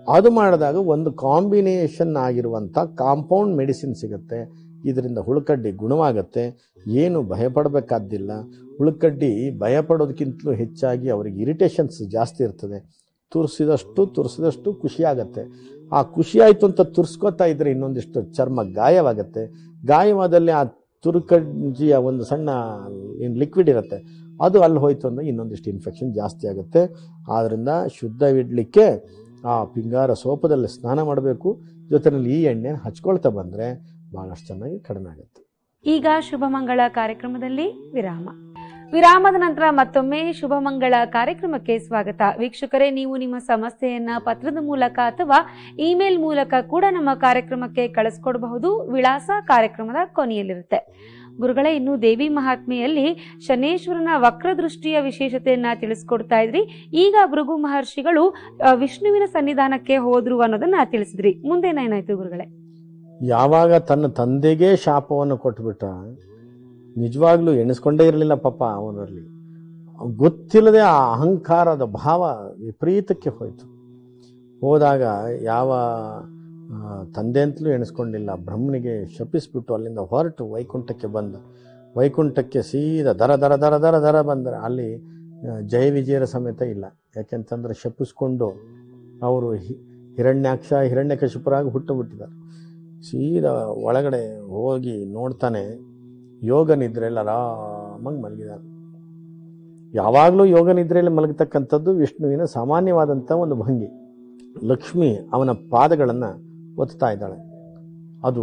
ಅದು ಮಾಡಿದಾಗ ಒಂದು ಕಾಂಬಿನೇಷನ್ ಆಗಿರುವಂಥ ಕಾಂಪೌಂಡ್ ಮೆಡಿಸಿನ್ ಸಿಗುತ್ತೆ. ಇದರಿಂದ ಹುಳುಕಡ್ಡಿ ಗುಣವಾಗುತ್ತೆ. ಏನು ಭಯಪಡಬೇಕಾದ್ದಿಲ್ಲ. ಹುಳುಕಡ್ಡಿ ಭಯಪಡೋದಕ್ಕಿಂತಲೂ ಹೆಚ್ಚಾಗಿ ಅವರಿಗೆ ಇರಿಟೇಷನ್ಸ್ ಜಾಸ್ತಿ ಇರ್ತದೆ. ತುರಿಸಿದಷ್ಟು ಖುಷಿಯಾಗತ್ತೆ. ಆ ಖುಷಿ ಆಯಿತು ಅಂತ ತುರ್ಸ್ಕೊತಾ ಇದ್ರೆ ಇನ್ನೊಂದಿಷ್ಟು ಚರ್ಮ ಗಾಯವಾಗುತ್ತೆ. ಗಾಯವಾದಲ್ಲಿ ಆ ತುರುಕಡ್ಜಿಯ ಒಂದು ಸಣ್ಣ ಲಿಕ್ವಿಡ್ ಇರುತ್ತೆ, ಅದು ಅಲ್ಲಿ ಹೋಯ್ತು ಅಂದರೆ ಇನ್ನೊಂದಿಷ್ಟು ಇನ್ಫೆಕ್ಷನ್ ಜಾಸ್ತಿ ಆಗುತ್ತೆ. ಆದ್ದರಿಂದ ಶುದ್ಧವಿಡಲಿಕ್ಕೆ ಆ ಪಿಂಗಾರ ಸೋಪದಲ್ಲಿ ಸ್ನಾನ ಮಾಡಬೇಕು. ಜೊತೆಯಲ್ಲಿ ಈ ಎಣ್ಣೆ ಹಚ್ಕೊಳ್ತಾ ಬಂದರೆ ಭಾಳಷ್ಟು ಚೆನ್ನಾಗಿ ಕಡಿಮೆ ಆಗುತ್ತೆ. ಈಗ ಶುಭಮಂಗಳ ಕಾರ್ಯಕ್ರಮದಲ್ಲಿ ವಿರಾಮದ ನಂತರ ಮತ್ತೊಮ್ಮೆ ಶುಭಮಂಗಳ ಕಾರ್ಯಕ್ರಮಕ್ಕೆ ಸ್ವಾಗತ. ವೀಕ್ಷಕರೇ, ನೀವು ನಿಮ್ಮ ಸಮಸ್ಯೆಯನ್ನ ಪತ್ರದ ಮೂಲಕ ಅಥವಾ ಇಮೇಲ್ ಮೂಲಕ ಕೂಡ ನಮ್ಮ ಕಾರ್ಯಕ್ರಮಕ್ಕೆ ಕಳಿಸ್ಕೊಡಬಹುದು. ವಿಳಾಸ ಕಾರ್ಯಕ್ರಮದ ಕೊನೆಯಲ್ಲಿರುತ್ತೆ. ಗುರುಗಳೇ, ಇನ್ನು ದೇವಿ ಮಹಾತ್ಮೆಯಲ್ಲಿ ಶನೇಶ್ವರನ ವಕ್ರದೃಷ್ಟಿಯ ವಿಶೇಷತೆಯನ್ನ ತಿಳಿಸ್ಕೊಡ್ತಾ ಇದ್ರಿ. ಈಗ ಭೃಗು ಮಹರ್ಷಿಗಳು ವಿಷ್ಣುವಿನ ಸನ್ನಿಧಾನಕ್ಕೆ ಹೋದ್ರು ಅನ್ನೋದನ್ನ ತಿಳಿಸಿದ್ರಿ. ಮುಂದೇನಾಯ್ತು ಗುರುಗಳೇ? ಯಾವಾಗ ತನ್ನ ತಂದೆಗೆ ಶಾಪವನ್ನು ಕೊಟ್ಟುಬಿಟ್ಟ, ನಿಜವಾಗ್ಲೂ ಎಣಿಸ್ಕೊಂಡೇ ಇರಲಿಲ್ಲ ಪಾಪ ಅವನಲ್ಲಿ. ಗೊತ್ತಿಲ್ಲದೆ ಆ ಅಹಂಕಾರದ ಭಾವ ವಿಪರೀತಕ್ಕೆ ಹೋಯಿತು. ಹೋದಾಗ ಯಾವ ತಂದೆ ಅಂತಲೂ ಎಣಿಸ್ಕೊಂಡಿಲ್ಲ. ಬ್ರಹ್ಮನಿಗೆ ಶಪಿಸ್ಬಿಟ್ಟು ಅಲ್ಲಿಂದ ಹೊರಟು ವೈಕುಂಠಕ್ಕೆ ಬಂದ. ವೈಕುಂಠಕ್ಕೆ ಸೀದಾ ದರ ಬಂದರೆ ಅಲ್ಲಿ ಜಯ ವಿಜಯರ ಸಮೇತ ಇಲ್ಲ. ಯಾಕೆಂತಂದ್ರೆ ಶಪಿಸ್ಕೊಂಡು ಅವರು ಹಿರಣ್ಯಾಕ್ಷ ಹಿರಣ್ಯಕಶಿಪುರಾಗಿ ಹುಟ್ಟುಬಿಟ್ಟಿದ್ದಾರೆ. ಸೀದಾ ಒಳಗಡೆ ಹೋಗಿ ನೋಡ್ತಾನೆ, ಯೋಗ ನಿದ್ರೆಯಲ್ಲಿ ಆರಾಮಾಗಿ ಮಲಗಿದ್ದಾರೆ. ಯಾವಾಗಲೂ ಯೋಗ ನಿದ್ರೆಯಲ್ಲಿ ಮಲಗತಕ್ಕಂಥದ್ದು ವಿಷ್ಣುವಿನ ಸಾಮಾನ್ಯವಾದಂಥ ಒಂದು ಭಂಗಿ. ಲಕ್ಷ್ಮಿ ಅವನ ಪಾದಗಳನ್ನು ಒತ್ತಾ ಇದ್ದಾಳೆ. ಅದು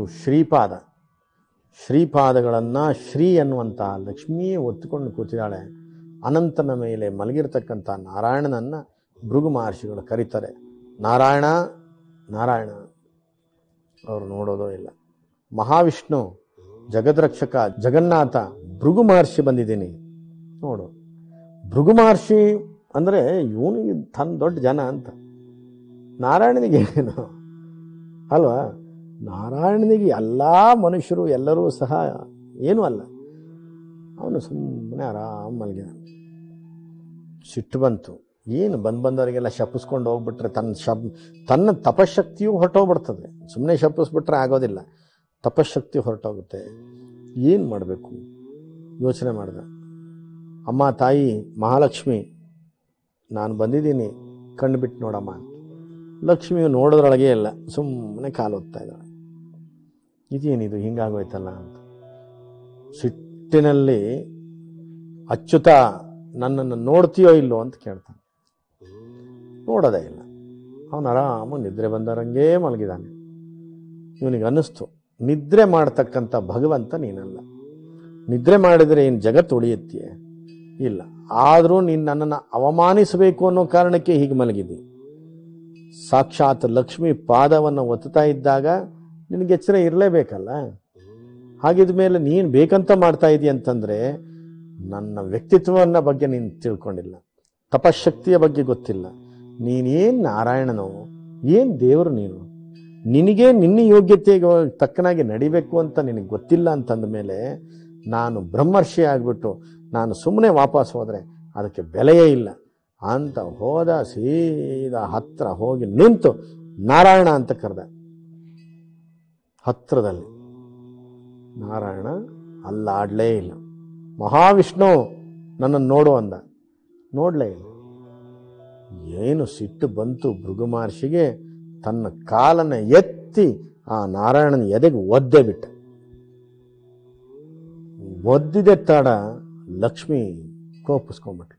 ಶ್ರೀಪಾದಗಳನ್ನು ಶ್ರೀ ಅನ್ನುವಂಥ ಲಕ್ಷ್ಮೀ ಒತ್ತುಕೊಂಡು ಕೂತಿದ್ದಾಳೆ. ಅನಂತನ ಮೇಲೆ ಮಲಗಿರ್ತಕ್ಕಂಥ ನಾರಾಯಣನನ್ನು ಭೃಗು ಮಹರ್ಷಿಗಳು ಕರೀತಾರೆ. ನಾರಾಯಣ ನಾರಾಯಣ. ಅವರು ನೋಡೋದೋ ಇಲ್ಲ. ಮಹಾವಿಷ್ಣು ಜಗದ್ರಕ್ಷಕ ಜಗನ್ನಾಥ, ಭೃಗು ಮಹರ್ಷಿ ಬಂದಿದ್ದೀನಿ ನೋಡು. ಭೃಗು ಮಹರ್ಷಿ ಅಂದರೆ ಇವನಿಗೆ ತನ್ನ ದೊಡ್ಡ ಜನ ಅಂತ. ನಾರಾಯಣನಿಗೆ ಏನು ಅಲ್ವಾ? ನಾರಾಯಣನಿಗೆ ಎಲ್ಲ ಮನುಷ್ಯರು ಎಲ್ಲರೂ ಸಹ ಏನೂ ಅಲ್ಲ. ಅವನು ಸುಮ್ಮನೆ ಆರಾಮ್ ಮಲಗಿದ. ಸಿಟ್ಟು ಬಂತು. ಏನು ಬಂದವರಿಗೆಲ್ಲ ಶಪಿಸ್ಕೊಂಡು ಹೋಗ್ಬಿಟ್ರೆ ತನ್ನ ತಪಶಕ್ತಿಯೂ ಹೊರಟೋಗ್ಬಿಡ್ತದೆ. ಸುಮ್ಮನೆ ಶಪಿಸ್ಬಿಟ್ರೆ ಆಗೋದಿಲ್ಲ, ತಪಶಕ್ತಿ ಹೊರಟೋಗುತ್ತೆ. ಏನು ಮಾಡಬೇಕು ಯೋಚನೆ ಮಾಡಿದೆ. ಅಮ್ಮ ತಾಯಿ ಮಹಾಲಕ್ಷ್ಮಿ, ನಾನು ಬಂದಿದ್ದೀನಿ, ಕಣ್ಣು ಬಿಟ್ಟು ನೋಡಮ್ಮ ಅಂತ. ಲಕ್ಷ್ಮಿಯು ನೋಡೋದ್ರೊಳಗೆ ಇಲ್ಲ, ಸುಮ್ಮನೆ ಕಾಲು ಒತ್ತಾ ಇದ್ದಾಳೆ. ಇದೇನಿದು ಹಿಂಗಾಗೋಯ್ತಲ್ಲ ಅಂತ ಸಿಟ್ಟಿನಲ್ಲಿ, ಅಚ್ಚುತ ನನ್ನನ್ನು ನೋಡ್ತೀಯೋ ಇಲ್ಲೋ ಅಂತ ಕೇಳ್ತಾನೆ. ನೋಡೋದೇ ಇಲ್ಲ. ಅವನು ಆರಾಮ ನಿದ್ರೆ ಬಂದರಂಗೇ ಮಲಗಿದ್ದಾನೆ. ಇವನಿಗೆ ಅನ್ನಿಸ್ತು, ನಿದ್ರೆ ಮಾಡ್ತಕ್ಕಂಥ ಭಗವಂತ ನೀನಲ್ಲ. ನಿದ್ರೆ ಮಾಡಿದರೆ ಏನು ಜಗತ್ತು ಉಳಿಯುತ್ತೀಯ? ಇಲ್ಲ. ಆದರೂ ನೀನು ನನ್ನನ್ನು ಅವಮಾನಿಸಬೇಕು ಅನ್ನೋ ಕಾರಣಕ್ಕೆ ಹೀಗೆ ಮಲಗಿದ್ದಿ. ಸಾಕ್ಷಾತ್ ಲಕ್ಷ್ಮಿ ಪಾದವನ್ನು ಒತ್ತುತ್ತಾ ಇದ್ದಾಗ ನಿನಗೆ ಎಚ್ಚರ ಇರಲೇಬೇಕಲ್ಲ. ಹಾಗಿದ ಮೇಲೆ ನೀನು ಬೇಕಂತ ಮಾಡ್ತಾ ಇದೀಯ ಅಂತಂದರೆ ನನ್ನ ವ್ಯಕ್ತಿತ್ವವನ್ನ ಬಗ್ಗೆ ನೀನು ತಿಳ್ಕೊಂಡಿಲ್ಲ, ತಪಶಕ್ತಿಯ ಬಗ್ಗೆ ಗೊತ್ತಿಲ್ಲ. ನೀನೇನು ನಾರಾಯಣನೋ, ಏನು ದೇವರು ನೀನು? ನಿನಗೆ ನಿನ್ನ ಯೋಗ್ಯತೆಗೆ ತಕ್ಕನಾಗಿ ನಡಿಬೇಕು ಅಂತ ನಿನಗೆ ಗೊತ್ತಿಲ್ಲ ಅಂತಂದ ಮೇಲೆ ನಾನು ಬ್ರಹ್ಮರ್ಷಿ ಆಗಿಬಿಟ್ಟು ನಾನು ಸುಮ್ಮನೆ ವಾಪಸ್ ಹೋದರೆ ಅದಕ್ಕೆ ಬೆಲೆಯೇ ಇಲ್ಲ ಅಂತ ಹೋದ. ಸೀದಾ ಹತ್ರ ಹೋಗಿ ನಿಂತು ನಾರಾಯಣ ಅಂತ ಕರೆದ. ಹತ್ರದಲ್ಲಿ ನಾರಾಯಣ ಅಲ್ಲಾಡಲೇ ಇಲ್ಲ. ಮಹಾವಿಷ್ಣು ನನ್ನನ್ನು ನೋಡು ಅಂದ, ನೋಡಲೇ ಇಲ್ಲ. ಏನು ಸಿಟ್ಟು ಬಂತು ಭೃಗು ಮಹರ್ಷಿಗೆ. ತನ್ನ ಕಾಲನ್ನು ಎತ್ತಿ ಆ ನಾರಾಯಣನ ಎದೆಗೆ ಒದ್ದೆ ಬಿಟ್ಟ. ಒದ್ದಿದೆ ತಡ ಲಕ್ಷ್ಮಿ ಕೋಪಿಸ್ಕೊಂಡ್ಬಿಟ್ರು.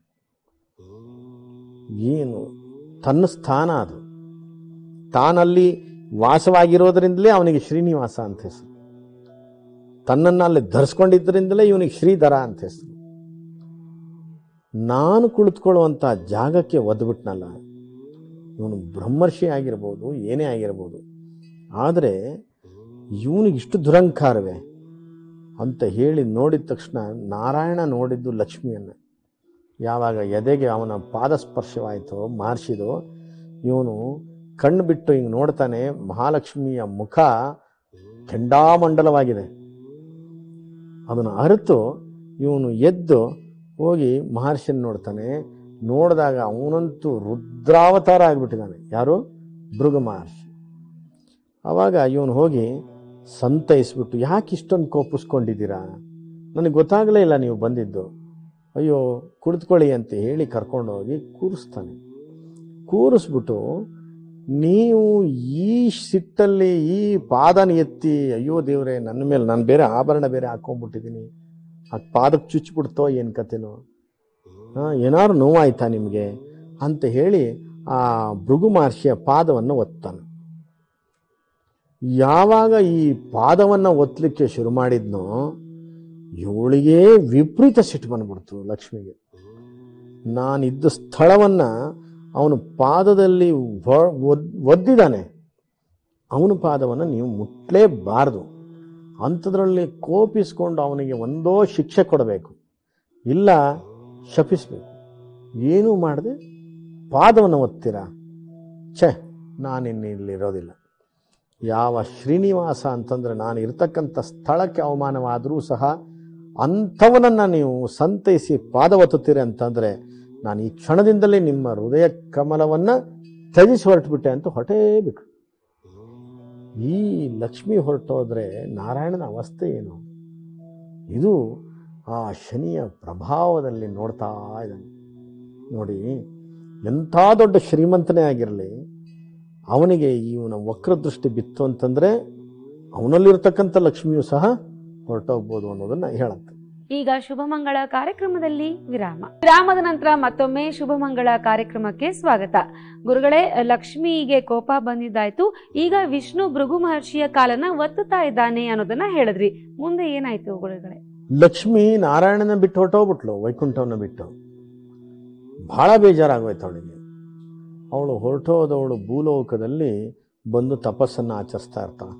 ಏನು ತನ್ನ ಸ್ಥಾನ ಅದು, ತಾನಲ್ಲಿ ವಾಸವಾಗಿರೋದ್ರಿಂದಲೇ ಅವನಿಗೆ ಶ್ರೀನಿವಾಸ ಅಂತ ಹೆಸರು. ತನ್ನನ್ನು ಅಲ್ಲಿ ಧರಿಸ್ಕೊಂಡಿದ್ದರಿಂದಲೇ ಇವನಿಗೆ ಶ್ರೀಧರ ಅಂತ ಹೆಸರು. ನಾನು ಕುಳಿತುಕೊಳ್ಳುವಂಥ ಜಾಗಕ್ಕೆ ಒದ್ಬಿಟ್ನಲ್ಲ. ಇವನು ಬ್ರಹ್ಮರ್ಷಿ ಆಗಿರ್ಬೋದು, ಏನೇ ಆಗಿರ್ಬೋದು, ಆದರೆ ಇವನಿಗಿಷ್ಟು ದುರಂಕಾರವೇ ಅಂತ ಹೇಳಿ ನೋಡಿದ ತಕ್ಷಣ ನಾರಾಯಣ ನೋಡಿದ್ದು ಲಕ್ಷ್ಮಿಯನ್ನು. ಯಾವಾಗ ಎದೆಗೆ ಅವನ ಪಾದಸ್ಪರ್ಶವಾಯಿತೋ ಮಹರ್ಷಿದು, ಇವನು ಕಣ್ಣು ಬಿಟ್ಟು ಹಿಂಗೆ ನೋಡ್ತಾನೆ. ಮಹಾಲಕ್ಷ್ಮಿಯ ಮುಖ ಕೆಂಡಾಮಂಡಲವಾಗಿದೆ. ಅದನ್ನು ಅರಿತು ಇವನು ಎದ್ದು ಹೋಗಿ ಮಹರ್ಷಿನ ನೋಡ್ತಾನೆ. ನೋಡಿದಾಗ ಅವನಂತೂ ರುದ್ರಾವತಾರ ಆಗಿಬಿಟ್ಟಿದ್ದಾನೆ. ಯಾರು? ಭೃಗು ಮಹರ್ಷಿ. ಆವಾಗ ಇವನು ಹೋಗಿ ಸಂತೈಸ್ಬಿಟ್ಟು, ಯಾಕೆ ಇಷ್ಟೊಂದು ಕೋಪಿಸ್ಕೊಂಡಿದ್ದೀರಾ, ನನಗೆ ಗೊತ್ತಾಗಲೇ ಇಲ್ಲ ನೀವು ಬಂದಿದ್ದು, ಅಯ್ಯೋ ಕುಳಿತುಕೊಳ್ಳಿ ಅಂತ ಹೇಳಿ ಕರ್ಕೊಂಡೋಗಿ ಕೂರಿಸ್ತಾನೆ. ಕೂರಿಸ್ಬಿಟ್ಟು, ನೀವು ಈ ಸಿಟ್ಟಲ್ಲಿ ಈ ಪಾದನ ಎತ್ತಿ, ಅಯ್ಯೋ ದೇವ್ರೆ ನನ್ನ ಮೇಲೆ, ನಾನು ಬೇರೆ ಆಭರಣ ಬೇರೆ ಹಾಕ್ಕೊಂಡ್ಬಿಟ್ಟಿದ್ದೀನಿ, ಆ ಪಾದಕ್ಕೆ ಚುಚ್ಚಿಬಿಡ್ತೋ ಏನು ಕತೆನೋ, ಏನಾದ್ರು ನೋವಾಯ್ತಾ ನಿಮಗೆ ಅಂತ ಹೇಳಿ ಆ ಭೃಗು ಮಹರ್ಷಿಯ ಪಾದವನ್ನು ಒತ್ತಾನೆ. ಯಾವಾಗ ಈ ಪಾದವನ್ನು ಒತ್ತಲಿಕ್ಕೆ ಶುರು ಮಾಡಿದ್ನೋ ಇವಳಿಗೆ ವಿಪರೀತ ಸಿಟ್ಟು ಬಂದ್ಬಿಡ್ತು ಲಕ್ಷ್ಮಿಗೆ. ನಾನಿದ್ದ ಸ್ಥಳವನ್ನು ಅವನು ಪಾದದಲ್ಲಿ ಒದ್ದಿದ್ದಾನೆ, ಅವನ ಪಾದವನ್ನು ನೀವು ಮುಟ್ಲೇಬಾರ್ದು, ಅಂಥದ್ರಲ್ಲಿ ಕೋಪಿಸ್ಕೊಂಡು ಅವನಿಗೆ ಒಂದೋ ಶಿಕ್ಷೆ ಕೊಡಬೇಕು, ಇಲ್ಲ ಶಪಿಸಬೇಕು. ಏನೂ ಮಾಡದೆ ಪಾದವನ್ನು ಒತ್ತೀರಾ, ಛೆ ನಾನಿನ್ನಿಲ್ಲಿರೋದಿಲ್ಲ. ಯಾವ ಶ್ರೀನಿವಾಸ ಅಂತಂದರೆ ನಾನು ಇರ್ತಕ್ಕಂಥ ಸ್ಥಳಕ್ಕೆ ಅವಮಾನವಾದರೂ ಸಹ ಅಂಥವನನ್ನು ನೀವು ಸಂತೈಸಿ ಪಾದ ಒತ್ತುತ್ತೀರಿ ಅಂತಂದರೆ ನಾನು ಈ ಕ್ಷಣದಿಂದಲೇ ನಿಮ್ಮ ಹೃದಯ ಕಮಲವನ್ನು ತ್ಯಜಿಸಿ ಹೊರಟುಬಿಟ್ಟೆ ಅಂತ ಹೊರಟೇ ಬಿಟ್ರು. ಈ ಲಕ್ಷ್ಮಿ ಹೊರಟೋದ್ರೆ ನಾರಾಯಣನ ಅವಸ್ಥೆ ಏನು? ಇದು ಆ ಶನಿಯ ಪ್ರಭಾವದಲ್ಲಿ ನೋಡ್ತಾ ಇದ್ದಾನೆ ನೋಡಿ. ಎಂಥ ದೊಡ್ಡ ಶ್ರೀಮಂತನೇ ಆಗಿರಲಿ, ಅವನಿಗೆ ಇವನ ವಕ್ರದೃಷ್ಟಿ ಬಿತ್ತು ಅಂತಂದರೆ ಅವನಲ್ಲಿರ್ತಕ್ಕಂಥ ಲಕ್ಷ್ಮಿಯೂ ಸಹ ಹೊರಟೋಗ್ಬೋದು ಅನ್ನೋದನ್ನ ಹೇಳುತ್ತೆ. ಈಗ ಶುಭಮಂಗಳ ಕಾರ್ಯಕ್ರಮದಲ್ಲಿ ವಿರಾಮದ ನಂತರ ಮತ್ತೊಮ್ಮೆ ಶುಭಮಂಗಳ ಕಾರ್ಯಕ್ರಮಕ್ಕೆ ಸ್ವಾಗತ. ಗುರುಗಳೇ, ಲಕ್ಷ್ಮಿಗೆ ಕೋಪ ಬಂದಿದ್ದಾಯ್ತು, ಈಗ ವಿಷ್ಣು ಭೃಗು ಮಹರ್ಷಿಯ ಕಾಲನ್ನ ಒತ್ತುತ್ತಾ ಇದ್ದಾನೆ ಅನ್ನೋದನ್ನ ಹೇಳಿದ್ರಿ. ಮುಂದೆ ಏನಾಯ್ತು ಗುರುಗಳೇ? ಲಕ್ಷ್ಮಿ ನಾರಾಯಣನ ಬಿಟ್ಟು ಹೊರಟೋಗ್ಬಿಟ್ಲು, ವೈಕುಂಠವನ್ನ ಬಿಟ್ಟು. ಬಹಳ ಬೇಜಾರಾಗೋಯ್ತು ಅವಳಿಗೆ. ಅವಳು ಹೊರಟೋದವಳು ಭೂಲೋಕದಲ್ಲಿ ಬಂದು ತಪಸ್ಸನ್ನು ಆಚರಿಸ್ತಾ ಇರ್ತಾಳೆ.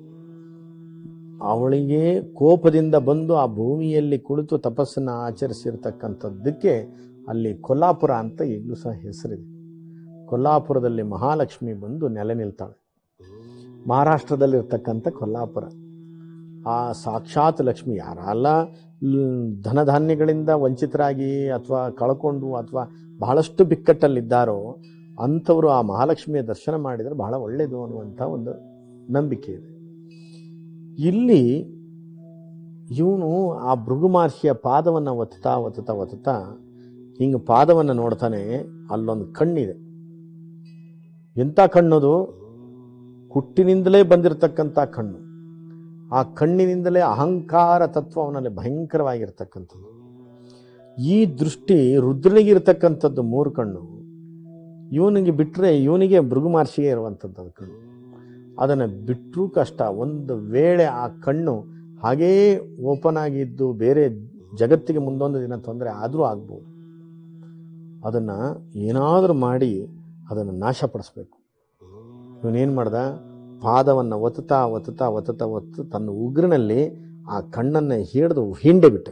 ಅವಳಿಗೆ ಕೋಪದಿಂದ ಬಂದು ಆ ಭೂಮಿಯಲ್ಲಿ ಕುಳಿತು ತಪಸ್ಸನ್ನು ಆಚರಿಸಿರ್ತಕ್ಕಂಥದ್ದಕ್ಕೆ ಅಲ್ಲಿ ಕೊಲ್ಲಾಪುರ ಅಂತ ಈಗಲೂ ಸಹ ಹೆಸರಿದೆ. ಕೊಲ್ಲಾಪುರದಲ್ಲಿ ಮಹಾಲಕ್ಷ್ಮಿ ಬಂದು ನೆಲೆ ನಿಲ್ತಾಳೆ. ಮಹಾರಾಷ್ಟ್ರದಲ್ಲಿರ್ತಕ್ಕಂಥ ಕೊಲ್ಲಾಪುರ. ಆ ಸಾಕ್ಷಾತ್ ಲಕ್ಷ್ಮಿ ಯಾರಲ್ಲ ಧನಧಾನ್ಯಗಳಿಂದ ವಂಚಿತರಾಗಿ ಅಥವಾ ಕಳ್ಕೊಂಡು ಅಥವಾ ಬಹಳಷ್ಟು ಬಿಕ್ಕಟ್ಟಲ್ಲಿದ್ದಾರೋ ಅಂಥವರು ಆ ಮಹಾಲಕ್ಷ್ಮಿಯ ದರ್ಶನ ಮಾಡಿದರೆ ಬಹಳ ಒಳ್ಳೆಯದು ಅನ್ನುವಂಥ ಒಂದು ನಂಬಿಕೆ ಇದೆ. ಇಲ್ಲಿ ಇವನು ಆ ಭೃಗು ಮಹರ್ಷಿಯ ಪಾದವನ್ನು ಒತ್ತುತ್ತಾ ಒತ್ತುತ್ತಾ ಒತ್ತುತ್ತಾ ಹಿಂಗೆ ಪಾದವನ್ನು ನೋಡ್ತಾನೆ. ಅಲ್ಲೊಂದು ಕಣ್ಣಿದೆ. ಎಂಥ ಕಣ್ಣದು? ಹುಟ್ಟಿನಿಂದಲೇ ಬಂದಿರತಕ್ಕಂಥ ಕಣ್ಣು. ಆ ಕಣ್ಣಿನಿಂದಲೇ ಅಹಂಕಾರ ತತ್ವ ಅವನಲ್ಲಿ ಭಯಂಕರವಾಗಿರ್ತಕ್ಕಂಥದ್ದು. ಈ ದೃಷ್ಟಿ ರುದ್ರನಿಗಿರ್ತಕ್ಕಂಥದ್ದು 3 ಕಣ್ಣು. ಇವನಿಗೆ ಬಿಟ್ಟರೆ ಇವನಿಗೆ ಭೃಗು ಮಹರ್ಷಿಗೆ ಇರುವಂಥದ್ದು ಅದು ಕಣ್ಣು. ಅದನ್ನು ಬಿಟ್ಟರೂ ಕಷ್ಟ. ಒಂದು ವೇಳೆ ಆ ಕಣ್ಣು ಹಾಗೇ ಓಪನ್ ಆಗಿದ್ದು ಬೇರೆ ಜಗತ್ತಿಗೆ ಮುಂದೊಂದು ದಿನ ತೊಂದರೆ ಆದರೂ ಆಗ್ಬೋದು. ಅದನ್ನು ಏನಾದರೂ ಮಾಡಿ ಅದನ್ನು ನಾಶಪಡಿಸ್ಬೇಕು. ಇವನೇನು ಮಾಡ್ದ? ಪಾದವನ್ನು ಒತ್ತುತ್ತಾ ಒತ್ತುತ್ತಾ ಒತ್ತುತ್ತಾ ಒತ್ತು ತನ್ನ ಉಗ್ರನಲ್ಲಿ ಆ ಕಣ್ಣನ್ನು ಹಿಡಿದು ಹಿಂಡೆ ಬಿಟ್ಟೆ.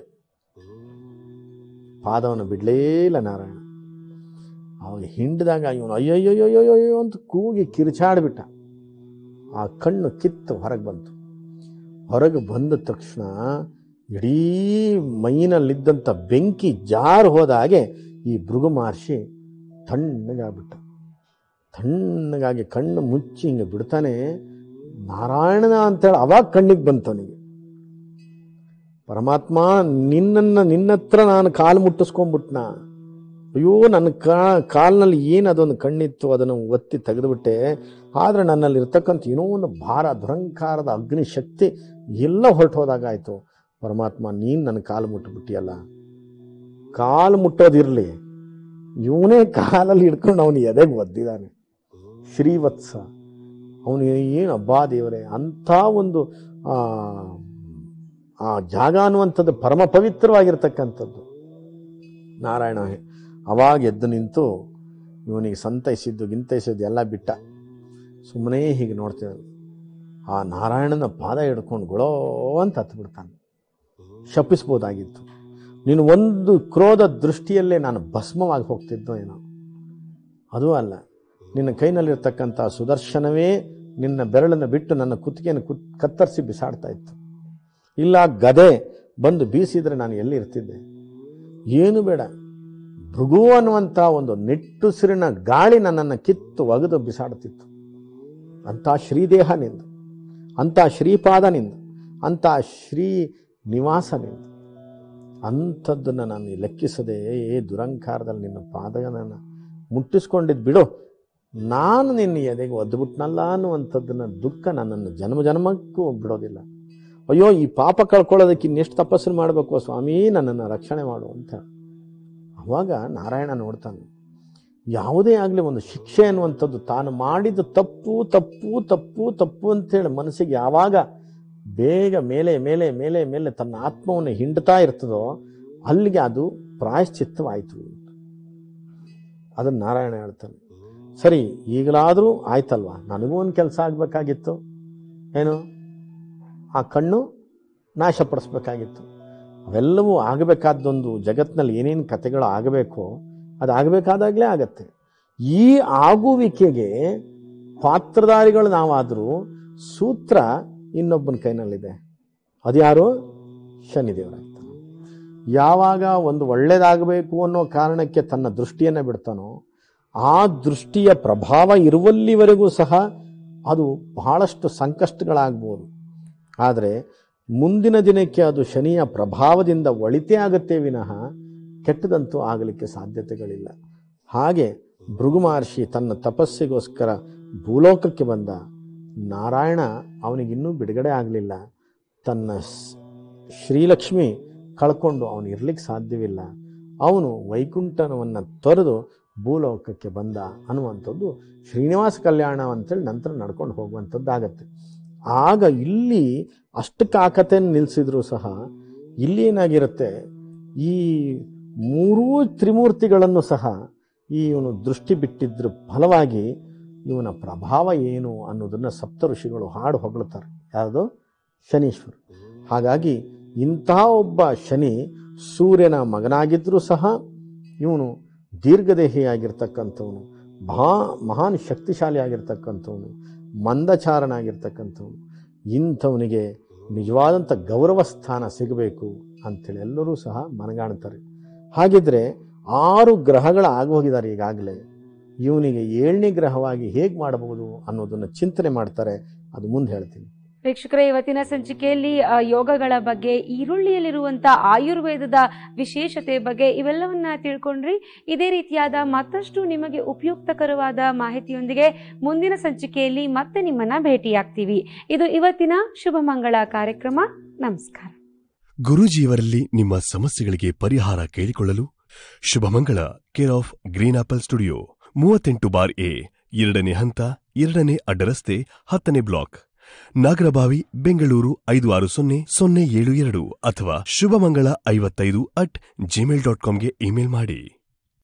ಪಾದವನ್ನು ಬಿಡಲೇ ಇಲ್ಲ ನಾರಾಯಣ. ಅವಾಗ ಹಿಂಡಿದಾಗ ಇವನು ಅಯ್ಯೋಯ್ಯೋಯ್ಯೋಯ್ಯೋ ಅಂತ ಕೂಗಿ ಕಿರಿಚಾಡಿಬಿಟ್ಟ. ಆ ಕಣ್ಣು ಕಿತ್ತು ಹೊರಗೆ ಬಂತು. ಹೊರಗೆ ಬಂದ ತಕ್ಷಣ ಇಡೀ ಮೈನಲ್ಲಿದ್ದಂಥ ಬೆಂಕಿ ಜಾರು ಹೋದ ಹಾಗೆ ಈ ಭೃಗು ಮಹರ್ಷಿ ತಣ್ಣಗಾಗ್ಬಿಟ್ಟ. ತಣ್ಣಗಾಗಿ ಕಣ್ಣು ಮುಚ್ಚಿ ಹಿಂಗೆ ಬಿಡ್ತಾನೆ. ನಾರಾಯಣನ ಅಂತೇಳಿ ಅವಾಗ ಕಣ್ಣಿಗೆ ಬಂತು ಅವನಿಗೆ. ಪರಮಾತ್ಮ, ನಿನ್ನತ್ರ ನಾನು ಕಾಲು ಮುಟ್ಟಿಸ್ಕೊಂಡ್ಬಿಟ್ನ. ಅಯ್ಯೋ, ನನ್ನ ಕಾಲಿನಲ್ಲಿ ಏನು ಅದೊಂದು ಕಣ್ಣಿತ್ತು, ಅದನ್ನು ಒತ್ತಿ ತೆಗೆದುಬಿಟ್ಟೆ. ಆದರೆ ನನ್ನಲ್ಲಿ ಇರ್ತಕ್ಕಂಥ ಏನೋ ಒಂದು ಭಾರ, ದುರಂಕಾರದ ಅಗ್ನಿಶಕ್ತಿ ಎಲ್ಲ ಹೊರಟು ಹೋದಾಗಾಯಿತು. ಪರಮಾತ್ಮ, ನೀನು ನನ್ನ ಕಾಲು ಮುಟ್ಟಿಬಿಟ್ಟಿಯಲ್ಲ. ಕಾಲು ಮುಟ್ಟೋದಿರಲಿ, ಇವನೇ ಕಾಲಲ್ಲಿ ಹಿಡ್ಕೊಂಡು ಅವನು ಎದೆಗೆ ಒದ್ದಿದ್ದಾನೆ. ಶ್ರೀವತ್ಸ ಅವನು ಏನು ಹಬ್ಬಾ ದೇವರೇ, ಅಂಥ ಒಂದು ಆ ಜಾಗ ಅನ್ನುವಂಥದ್ದು ಪರಮ ಪವಿತ್ರವಾಗಿರ್ತಕ್ಕಂಥದ್ದು. ನಾರಾಯಣ ಅವಾಗ ಎದ್ದು ನಿಂತು ಇವನಿಗೆ ಸಂತೈಸಿದ್ದು ಎಲ್ಲ ಬಿಟ್ಟ. ಸುಮ್ಮನೆ ಹೀಗೆ ನೋಡ್ತಿದ್ದಾನೆ. ಆ ನಾರಾಯಣನ ಪಾದ ಹಿಡ್ಕೊಂಡು ಗೊಳೋ ಅಂತ ಹತ್ಬಿಡ್ತಾನೆ. ಶಪಿಸ್ಬೋದಾಗಿತ್ತು. ನೀನು ಒಂದು ಕ್ರೋಧ ದೃಷ್ಟಿಯಲ್ಲೇ ನಾನು ಭಸ್ಮವಾಗಿ ಹೋಗ್ತಿದ್ದೋ ಏನೋ. ಅದೂ ಅಲ್ಲ, ನಿನ್ನ ಕೈನಲ್ಲಿರ್ತಕ್ಕಂಥ ಸುದರ್ಶನವೇ ನಿನ್ನ ಬೆರಳನ್ನು ಬಿಟ್ಟು ನನ್ನ ಕುತ್ತಿಗೆಯನ್ನು ಕತ್ತರಿಸಿ ಬಿಸಾಡ್ತಾ ಇತ್ತು. ಇಲ್ಲ ಗದೆ ಬಂದು ಬೀಸಿದರೆ ನಾನು ಎಲ್ಲಿ ಇರ್ತಿದ್ದೆ? ಏನು ಬೇಡ, ಭೃಗು ಅನ್ನುವಂಥ ಒಂದು ನಿಟ್ಟುಸಿರಿನ ಗಾಳಿ ನನ್ನನ್ನು ಕಿತ್ತು ಒಗೆದು ಬಿಸಾಡ್ತಿತ್ತು. ಅಂಥ ಶ್ರೀದೇಹ ನಿಂದು, ಅಂಥ ಶ್ರೀಪಾದ ನಿಂದು, ಅಂಥ ಶ್ರೀ ನಿವಾಸ ನಿಂದು. ಅಂಥದ್ದನ್ನು ನಾನು ಲೆಕ್ಕಿಸದೆ ದುರಂಕಾರದಲ್ಲಿ ನಿನ್ನ ಪಾದಗಳನ್ನು ಮುಟ್ಟಿಸ್ಕೊಂಡಿದ್ದು ಬಿಡು, ನಾನು ನಿನ್ನ ಎದೆಗೆ ಒದ್ದುಬಿಟ್ನಲ್ಲ ಅನ್ನುವಂಥದ್ದನ್ನು ದುಃಖ ನನ್ನನ್ನು ಜನ್ಮ ಜನ್ಮಕ್ಕೂ ಬಿಡೋದಿಲ್ಲ. ಅಯ್ಯೋ, ಈ ಪಾಪ ಕಳ್ಕೊಳ್ಳೋದಕ್ಕೆ ಇನ್ನೆಷ್ಟು ತಪಸ್ಸು ಮಾಡಬೇಕು ಸ್ವಾಮಿ, ನನ್ನನ್ನು ರಕ್ಷಣೆ ಮಾಡು ಅಂತ. ಅವಾಗ ನಾರಾಯಣ ನೋಡ್ತಾನೆ, ಯಾವುದೇ ಆಗಲಿ ಒಂದು ಶಿಕ್ಷೆ ಅನ್ನುವಂಥದ್ದು ತಾನು ಮಾಡಿದ ತಪ್ಪು ತಪ್ಪು ತಪ್ಪು ತಪ್ಪು ಅಂತೇಳಿ ಮನಸ್ಸಿಗೆ ಯಾವಾಗ ಬೇಗ ಮೇಲೆ ಮೇಲೆ ಮೇಲೆ ಮೇಲೆ ತನ್ನ ಆತ್ಮವನ್ನು ಹಿಂಡ್ತಾ ಇರ್ತದೋ ಅಲ್ಲಿಗೆ ಅದು ಪ್ರಾಯಶ್ಚಿತ್ತವಾಯಿತು. ಅದನ್ನು ನಾರಾಯಣ ಹೇಳ್ತಾನೆ. ಸರಿ, ಈಗಲಾದರೂ ಆಯ್ತಲ್ವ, ನನಗೂ ಒಂದು ಕೆಲಸ ಆಗಬೇಕಾಗಿತ್ತು. ಏನು? ಆ ಕಣ್ಣು ನಾಶಪಡಿಸ್ಬೇಕಾಗಿತ್ತು. ಅವೆಲ್ಲವೂ ಆಗಬೇಕಾದ್ದೊಂದು ಜಗತ್ತಿನಲ್ಲಿ ಏನೇನು ಕಥೆಗಳು ಆಗಬೇಕೋ ಅದು ಆಗಬೇಕಾದಾಗಲೇ ಆಗತ್ತೆ. ಈ ಆಗುವಿಕೆಗೆ ಪಾತ್ರಧಾರಿಗಳು ನಾವಾದರೂ ಸೂತ್ರ ಇನ್ನೊಬ್ಬನ ಕೈನಲ್ಲಿದೆ. ಅದು ಯಾರು? ಶನಿದೇವರಾಗ್ತಾನೆ. ಯಾವಾಗ ಒಂದು ಒಳ್ಳೆಯದಾಗಬೇಕು ಅನ್ನೋ ಕಾರಣಕ್ಕೆ ತನ್ನ ದೃಷ್ಟಿಯನ್ನು ಬಿಡ್ತಾನೋ ಆ ದೃಷ್ಟಿಯ ಪ್ರಭಾವ ಇರುವಲ್ಲಿವರೆಗೂ ಸಹ ಅದು ಬಹಳಷ್ಟು ಸಂಕಷ್ಟಗಳಾಗ್ಬೋದು. ಆದರೆ ಮುಂದಿನ ದಿನಕ್ಕೆ ಅದು ಶನಿಯ ಪ್ರಭಾವದಿಂದ ಒಳಿತೇ ಆಗುತ್ತೆ ವಿನಃ ಕೆಟ್ಟದಂತೂ ಆಗಲಿಕ್ಕೆ ಸಾಧ್ಯತೆಗಳಿಲ್ಲ. ಹಾಗೆ ಭೃಗು ಮಹರ್ಷಿ ತನ್ನ ತಪಸ್ಸಿಗೋಸ್ಕರ ಭೂಲೋಕಕ್ಕೆ ಬಂದ. ನಾರಾಯಣ ಅವನಿಗಿನ್ನೂ ಬಿಡುಗಡೆ ಆಗಲಿಲ್ಲ. ತನ್ನ ಶ್ರೀಲಕ್ಷ್ಮಿ ಕಳ್ಕೊಂಡು ಅವನು ಇರ್ಲಿಕ್ಕೆ ಸಾಧ್ಯವಿಲ್ಲ. ಅವನು ವೈಕುಂಠನವನ್ನು ತೊರೆದು ಭೂಲೋಕಕ್ಕೆ ಬಂದ ಅನ್ನುವಂಥದ್ದು ಶ್ರೀನಿವಾಸ ಕಲ್ಯಾಣ ಅಂತೇಳಿ ನಂತರ ನಡ್ಕೊಂಡು ಹೋಗುವಂಥದ್ದಾಗತ್ತೆ. ಆಗ ಇಲ್ಲಿ ಅಷ್ಟಕ್ಕಾಕತೆಯನ್ನು ನಿಲ್ಲಿಸಿದ್ರು ಸಹ ಇಲ್ಲಿ ಏನಾಗಿರುತ್ತೆ, ಈ ಮೂರೂ ತ್ರಿಮೂರ್ತಿಗಳನ್ನು ಸಹ ಇವನು ದೃಷ್ಟಿ ಬಿಟ್ಟಿದ್ರ ಫಲವಾಗಿ ಇವನ ಪ್ರಭಾವ ಏನು ಅನ್ನೋದನ್ನು ಸಪ್ತ ಋಷಿಗಳು ಹಾಡು ಹೊಗಳುತ್ತಾರೆ. ಯಾವುದು? ಶನೀಶ್ವರ. ಹಾಗಾಗಿ ಇಂತಹ ಒಬ್ಬ ಶನಿ ಸೂರ್ಯನ ಮಗನಾಗಿದ್ದರೂ ಸಹ ಇವನು ದೀರ್ಘದೇಹಿಯಾಗಿರ್ತಕ್ಕಂಥವನು, ಮಹಾನ್ ಶಕ್ತಿಶಾಲಿ ಆಗಿರ್ತಕ್ಕಂಥವನು, ಮಂದಚಾರನಾಗಿರ್ತಕ್ಕಂಥವನು. ಇಂಥವನಿಗೆ ನಿಜವಾದಂಥ ಗೌರವ ಸ್ಥಾನ ಸಿಗಬೇಕು ಅಂಥೇಳಿ ಎಲ್ಲರೂ ಸಹ ಮನಗಾಣ್ತಾರೆ. ಹಾಗಿದ್ರೆ 6 ಗ್ರಹಗಳ ಆಗೋಗಿದ್ದಾರೆ ಈಗಾಗಲೇ. ಇವನಿಗೆ 7ನೇ ಗ್ರಹವಾಗಿ ಹೇಗೆ ಮಾಡಬಹುದು ಅನ್ನೋದನ್ನು ಚಿಂತನೆ ಮಾಡ್ತಾರೆ. ಅದು ಮುಂದೆ ಹೇಳ್ತೀನಿ. ವೀಕ್ಷಕರೇ, ಇವತ್ತಿನ ಸಂಚಿಕೆಯಲ್ಲಿ ಯೋಗಗಳ ಬಗ್ಗೆ, ಈರುಳ್ಳಿಯಲ್ಲಿರುವಂತಹ ಆಯುರ್ವೇದದ ವಿಶೇಷತೆ ಬಗ್ಗೆ ಇವೆಲ್ಲವನ್ನ ತಿಳ್ಕೊಂಡ್ರಿ. ಇದೇ ರೀತಿಯಾದ ಮತ್ತಷ್ಟು ನಿಮಗೆ ಉಪಯುಕ್ತಕರವಾದ ಮಾಹಿತಿಯೊಂದಿಗೆ ಮುಂದಿನ ಸಂಚಿಕೆಯಲ್ಲಿ ಮತ್ತೆ ನಿಮ್ಮನ್ನ ಭೇಟಿಯಾಗ್ತೀವಿ. ಇದು ಇವತ್ತಿನ ಶುಭ ಮಂಗಳ ಕಾರ್ಯಕ್ರಮ. ನಮಸ್ಕಾರ. ಗುರೂಜಿಯವರಲ್ಲಿ ನಿಮ್ಮ ಸಮಸ್ಯೆಗಳಿಗೆ ಪರಿಹಾರ ಕೇಳಿಕೊಳ್ಳಲು Shubhamangala care of green apple studio, 38 A, 2ನೇ ಹಂತ, 2ನೇ ಅಡ್ಡರಸ್ತೆ, 10ನೇ ಬ್ಲಾಕ್, ನಾಗರಬಾವಿ, ಬೆಂಗಳೂರು 560072 ಅಥವಾ ಶುಭಮಂಗಳ55@gmail.com ಗೆ ಇಮೇಲ್ ಮಾಡಿ.